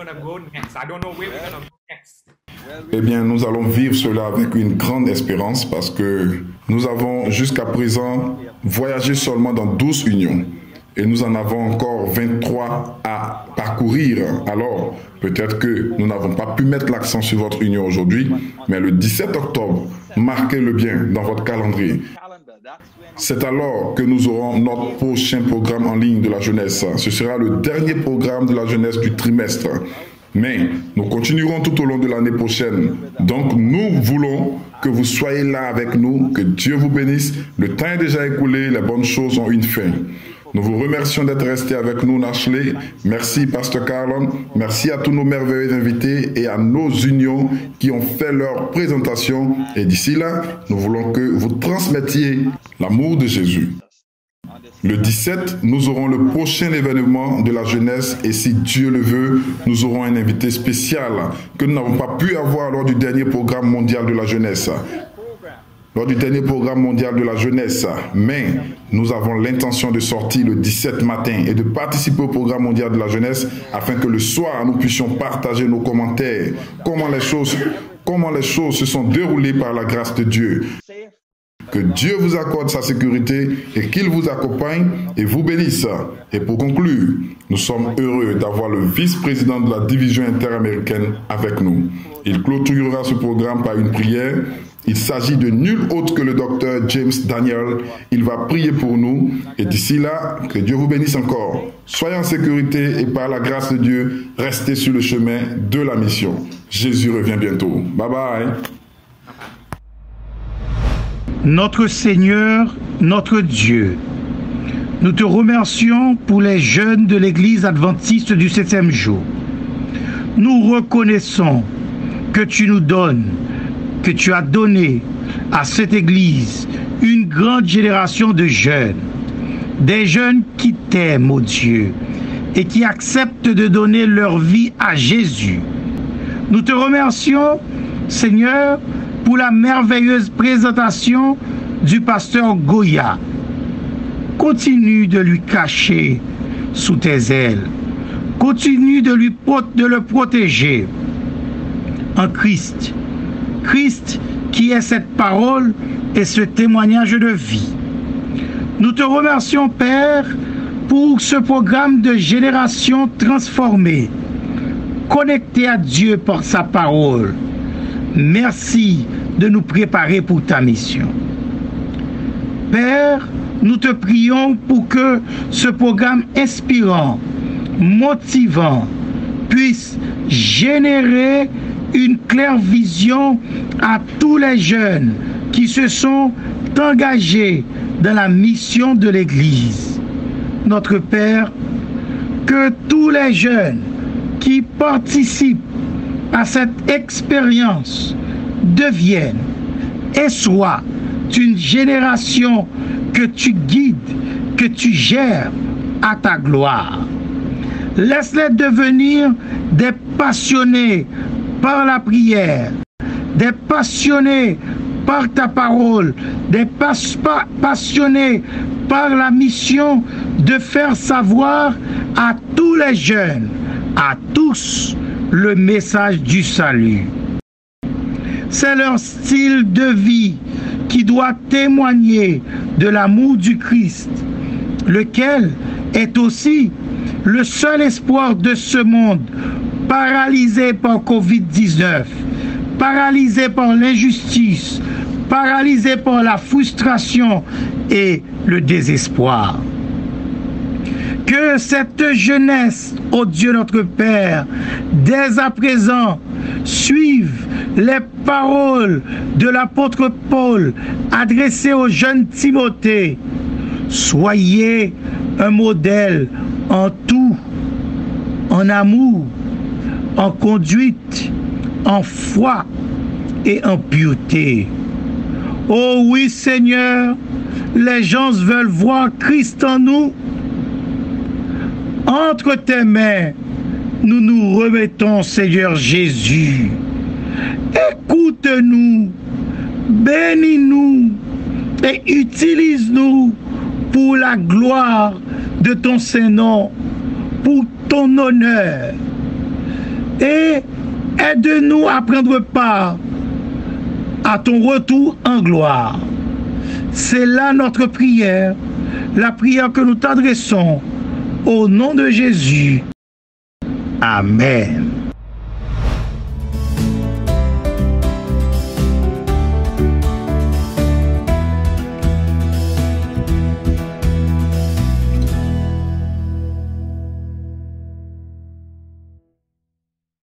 Eh bien, nous allons vivre cela avec une grande espérance parce que nous avons jusqu'à présent voyagé seulement dans 12 unions. Et nous en avons encore 23 à parcourir. Alors, peut-être que nous n'avons pas pu mettre l'accent sur votre union aujourd'hui, mais le 17 octobre, marquez-le bien dans votre calendrier. C'est alors que nous aurons notre prochain programme en ligne de la jeunesse. Ce sera le dernier programme de la jeunesse du trimestre. Mais nous continuerons tout au long de l'année prochaine. Donc, nous voulons que vous soyez là avec nous, que Dieu vous bénisse. Le temps est déjà écoulé, les bonnes choses ont une fin. Nous vous remercions d'être restés avec nous, Nashley. Merci, Pasteur Carlon. Merci à tous nos merveilleux invités et à nos unions qui ont fait leur présentation. Et d'ici là, nous voulons que vous transmettiez l'amour de Jésus. Le 17, nous aurons le prochain événement de la jeunesse et si Dieu le veut, nous aurons un invité spécial que nous n'avons pas pu avoir lors du dernier programme mondial de la jeunesse. Mais nous avons l'intention de sortir le 17 matin et de participer au programme mondial de la jeunesse afin que le soir, nous puissions partager nos commentaires, comment les choses se sont déroulées par la grâce de Dieu. Que Dieu vous accorde sa sécurité et qu'il vous accompagne et vous bénisse. Et pour conclure, nous sommes heureux d'avoir le vice-président de la division interaméricaine avec nous. Il clôturera ce programme par une prière. Il s'agit de nul autre que le docteur James Daniel. Il va prier pour nous. Et d'ici là, que Dieu vous bénisse encore. Soyez en sécurité et par la grâce de Dieu, restez sur le chemin de la mission. Jésus revient bientôt. Bye bye. Notre Seigneur, notre Dieu, nous te remercions pour les jeunes de l'Église adventiste du 7e jour. Nous reconnaissons que tu nous donnes, que tu as donné à cette Église une grande génération de jeunes, des jeunes qui t'aiment, ô Dieu, et qui acceptent de donner leur vie à Jésus. Nous te remercions, Seigneur, pour la merveilleuse présentation du pasteur Goya. Continue de lui cacher sous tes ailes. Continue de le protéger en Christ. Christ qui est cette parole et ce témoignage de vie. Nous te remercions, Père, pour ce programme de génération transformée, connecté à Dieu par sa parole. Merci de nous préparer pour ta mission. Père, nous te prions pour que ce programme inspirant, motivant, puisse générer une claire vision à tous les jeunes qui se sont engagés dans la mission de l'Église. Notre Père, que tous les jeunes qui participent à cette expérience deviennent et soient une génération que tu guides, que tu gères à ta gloire. Laisse-les devenir des passionnés par la prière, des passionnés par ta parole, des passionnés par la mission de faire savoir à tous les jeunes, à tous, le message du salut. C'est leur style de vie qui doit témoigner de l'amour du Christ, lequel est aussi le seul espoir de ce monde paralysé par Covid-19, paralysé par l'injustice, paralysé par la frustration et le désespoir. Que cette jeunesse, ô Dieu notre Père, dès à présent, suive les paroles de l'apôtre Paul adressées au jeune Timothée. Soyez un modèle en tout, en amour, en conduite, en foi et en pureté. Oh oui, Seigneur, les gens veulent voir Christ en nous. Entre tes mains, nous nous remettons, Seigneur Jésus. Écoute-nous, bénis-nous et utilise-nous pour la gloire de ton Saint-Nom, pour ton honneur. Et aide-nous à prendre part à ton retour en gloire. C'est là notre prière, la prière que nous t'adressons au nom de Jésus. Amen.